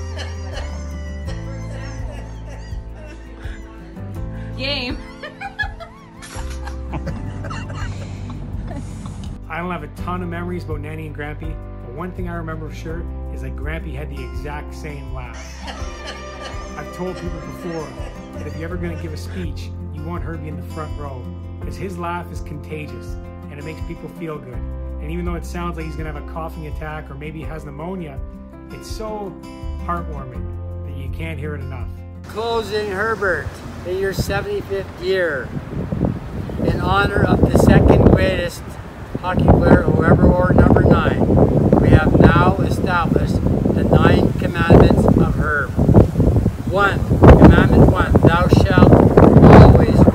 Game. I don't have a ton of memories about Nanny and Grampy, but one thing I remember for sure is that Grampy had the exact same laugh. I've told people before that if you're ever going to give a speech, you want Herbie in the front row, because his laugh is contagious and it makes people feel good. And even though it sounds like he's going to have a coughing attack or maybe he has pneumonia, it's so heartwarming that you can't hear it enough. Closing Herbert in your seventy-fifth year in honor of the second greatest hockey player who ever wore number nine. We have now established the nine commandments of Herb. One, commandment one, thou shalt always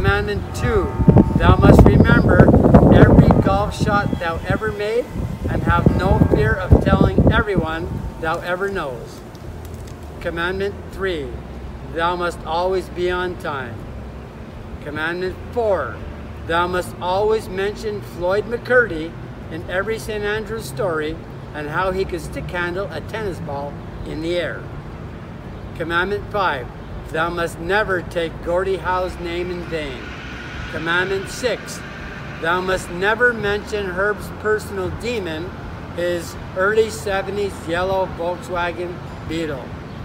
Commandment two, thou must remember every golf shot thou ever made and have no fear of telling everyone thou ever knows. Commandment three, thou must always be on time. Commandment four, thou must always mention Floyd McCurdy in every Saint Andrews story and how he could stick handle a tennis ball in the air. Commandment five, thou must never take Gordie Howe's name in vain. Commandment six, thou must never mention Herb's personal demon, his early seventies yellow Volkswagen Beetle.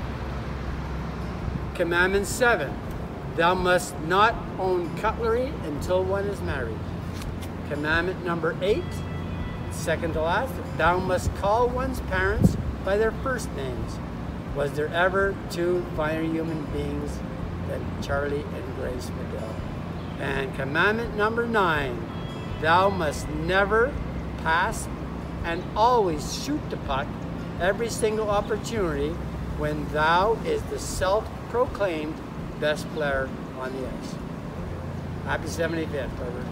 Commandment seven, thou must not own cutlery until one is married. Commandment number eight, second to last, thou must call one's parents by their first names. Was there ever two finer human beings than Charlie and Grace Madill? And commandment number nine, thou must never pass and always shoot the puck every single opportunity when thou is the self-proclaimed best player on the ice. Happy seventy-fifth, Herbert.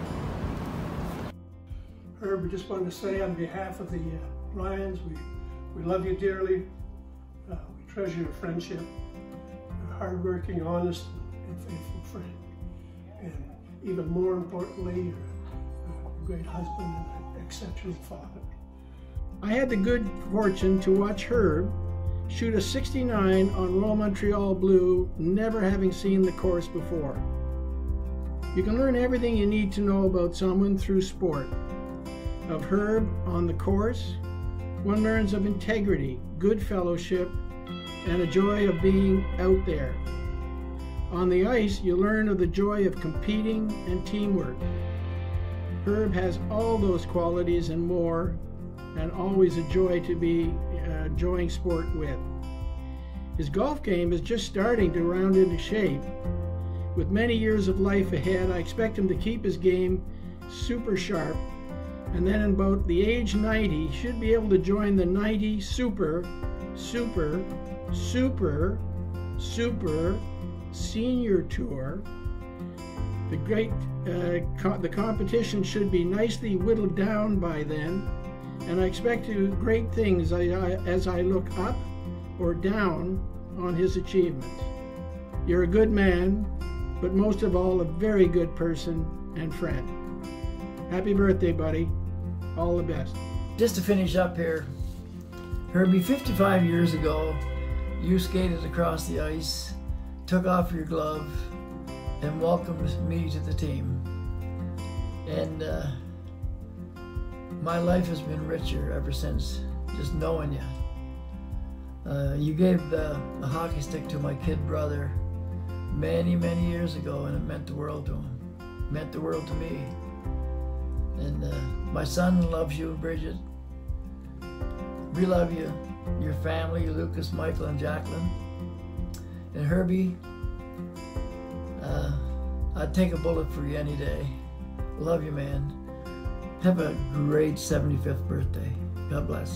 Herb, we just wanted to say on behalf of the uh, Lions, we, we love you dearly. Uh, we treasure your friendship. You're a hardworking, honest, and faithful friend. And even more importantly, you're a great husband and an exceptional father. I had the good fortune to watch Herb shoot a sixty-nine on Royal Montreal Blue, never having seen the course before. You can learn everything you need to know about someone through sport. Of Herb on the course, one learns of integrity, good fellowship, and a joy of being out there. On the ice, you learn of the joy of competing and teamwork. Herb has all those qualities and more, and always a joy to be uh, enjoying sport with. His golf game is just starting to round into shape. With many years of life ahead, I expect him to keep his game super sharp, and then in about the age ninety, he should be able to join the ninety Super, Super, Super, Super Senior Tour. The great, uh, co the competition should be nicely whittled down by then, and I expect to do great things as I, as I look up or down on his achievements. You're a good man, but most of all, a very good person and friend. Happy birthday, buddy. All the best. Just to finish up here, Herbie, fifty-five years ago, you skated across the ice, took off your glove, and welcomed me to the team. And uh, my life has been richer ever since, just knowing you. Uh, you gave the, the hockey stick to my kid brother many, many years ago, and it meant the world to him. It meant the world to me. And uh, my son loves you, Bridget. We love you, your family, Lucas, Michael, and Jaclyn. And Herbie, uh, I'd take a bullet for you any day. Love you, man. Have a great seventy-fifth birthday. God bless.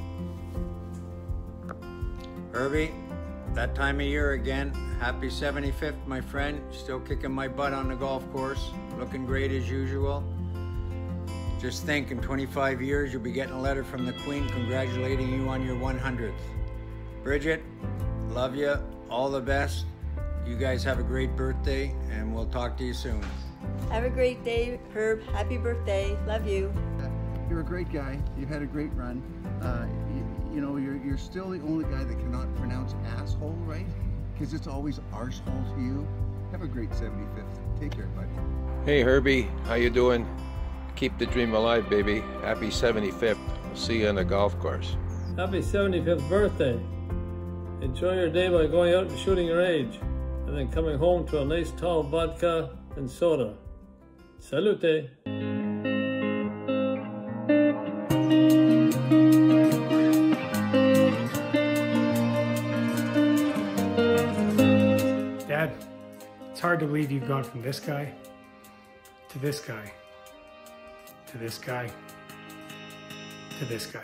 Herbie, that time of year again. Happy seventy-fifth, my friend. Still kicking my butt on the golf course. Looking great as usual. Just think, in twenty-five years, you'll be getting a letter from the Queen congratulating you on your one hundredth. Bridget, love you. All the best. You guys have a great birthday, and we'll talk to you soon. Have a great day, Herb. Happy birthday. Love you. You're a great guy. You've had a great run. Uh, you, you know, you're, you're still the only guy that cannot pronounce asshole, right? Because it's always arsehole to you. Have a great seventy-fifth. Take care, buddy. Hey, Herbie. How you doing? Keep the dream alive, baby. Happy seventy-fifth. See you on the golf course. Happy seventy-fifth birthday. Enjoy your day by going out and shooting your age, and then coming home to a nice tall vodka and soda. Salute. Dad, it's hard to believe you've gone from this guy to this guy to this guy to this guy.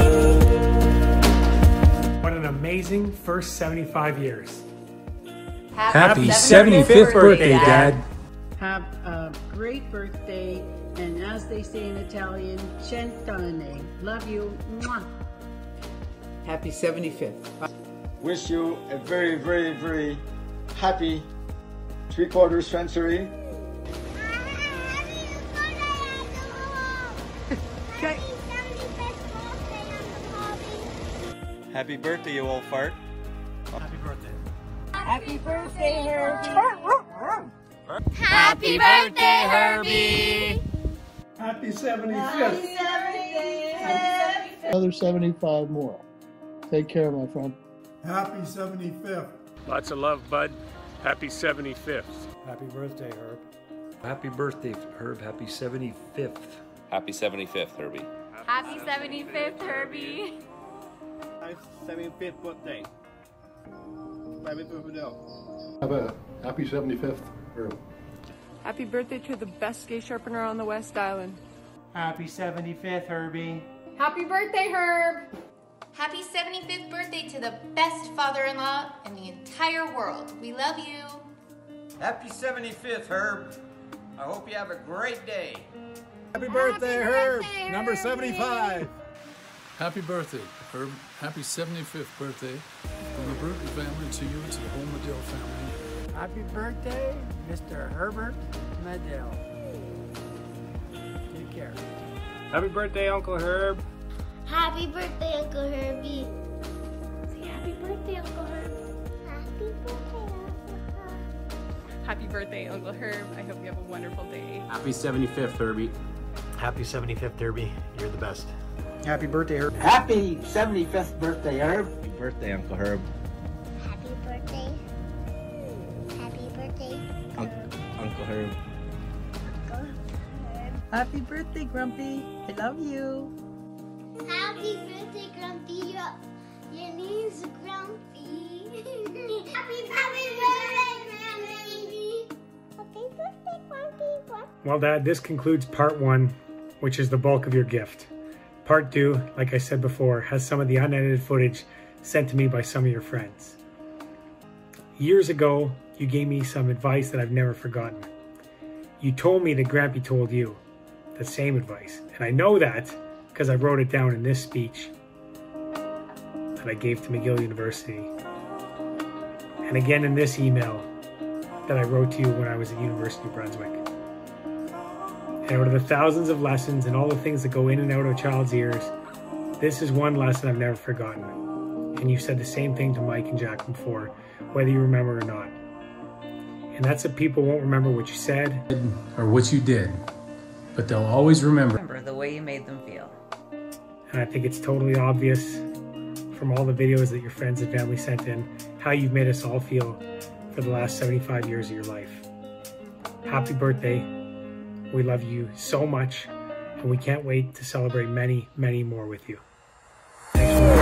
What an amazing first seventy-five years. Happy seventy-fifth birthday, Dad. Have a great birthday, and as they say in Italian, cent'anni. Love you. Mwah. Happy seventy-fifth. Wish you a very, very, very happy three-quarters century. Okay. Happy birthday, you old fart. Happy birthday. Happy birthday, Herbie. Happy birthday, Herbie. Happy seventy-fifth. Another seventy-five more. Take care, my friend. Happy seventy-fifth. Lots of love, bud. Happy seventy-fifth. Happy birthday, Herb. Happy birthday, Herb. Happy seventy-fifth. Happy seventy-fifth, Herbie. Happy seventy-fifth, Herbie. Happy seventy-fifth birthday. Happy birthday. Have a happy seventy-fifth, Herb. Happy birthday to the best skate sharpener on the West Island. Happy seventy-fifth, Herbie. Happy birthday, Herb. Happy seventy-fifth birthday to the best father-in-law in the entire world. We love you. Happy seventy-fifth, Herb. I hope you have a great day. Happy birthday, Happy Herb. birthday, Number Herbie. seventy-five. Happy birthday, Herb. Happy seventy-fifth birthday from the Bruton family to you and to the whole Madill family. Happy birthday, Mister Herbert Madill. Take care. Happy birthday, Uncle Herb. Happy birthday, Uncle Herbie. Say happy birthday, Uncle Herb. Happy birthday, Uncle Herb. Happy birthday, Uncle Herb. I hope you have a wonderful day. Happy seventy-fifth, Herbie. Happy seventy-fifth, Herbie. You're the best. Happy birthday, Herb. Happy seventy-fifth birthday, Herb. Happy birthday, Uncle Herb. Happy birthday. Happy birthday. Un Uncle Herb. Uncle Herb. Happy birthday, Grumpy. I love you. Happy birthday, Grumpy. Your, your name's Grumpy. Happy, happy birthday, Grumpy. Happy birthday, Grumpy. Well, Dad, this concludes part one, which is the bulk of your gift. Part two, like I said before, has some of the unedited footage sent to me by some of your friends. Years ago, you gave me some advice that I've never forgotten. You told me that Grampy told you the same advice. And I know that because I wrote it down in this speech that I gave to McGill University. And again in this email that I wrote to you when I was at University of Brunswick. And out of the thousands of lessons and all the things that go in and out of a child's ears, this is one lesson I've never forgotten. And you said the same thing to Mike and Jaclyn before, whether you remember or not. And that's that people won't remember what you said or what you did, but they'll always remember. Remember the way you made them feel. And I think it's totally obvious from all the videos that your friends and family sent in how you've made us all feel for the last seventy-five years of your life. Happy birthday. We love you so much, and we can't wait to celebrate many, many more with you. Thanks for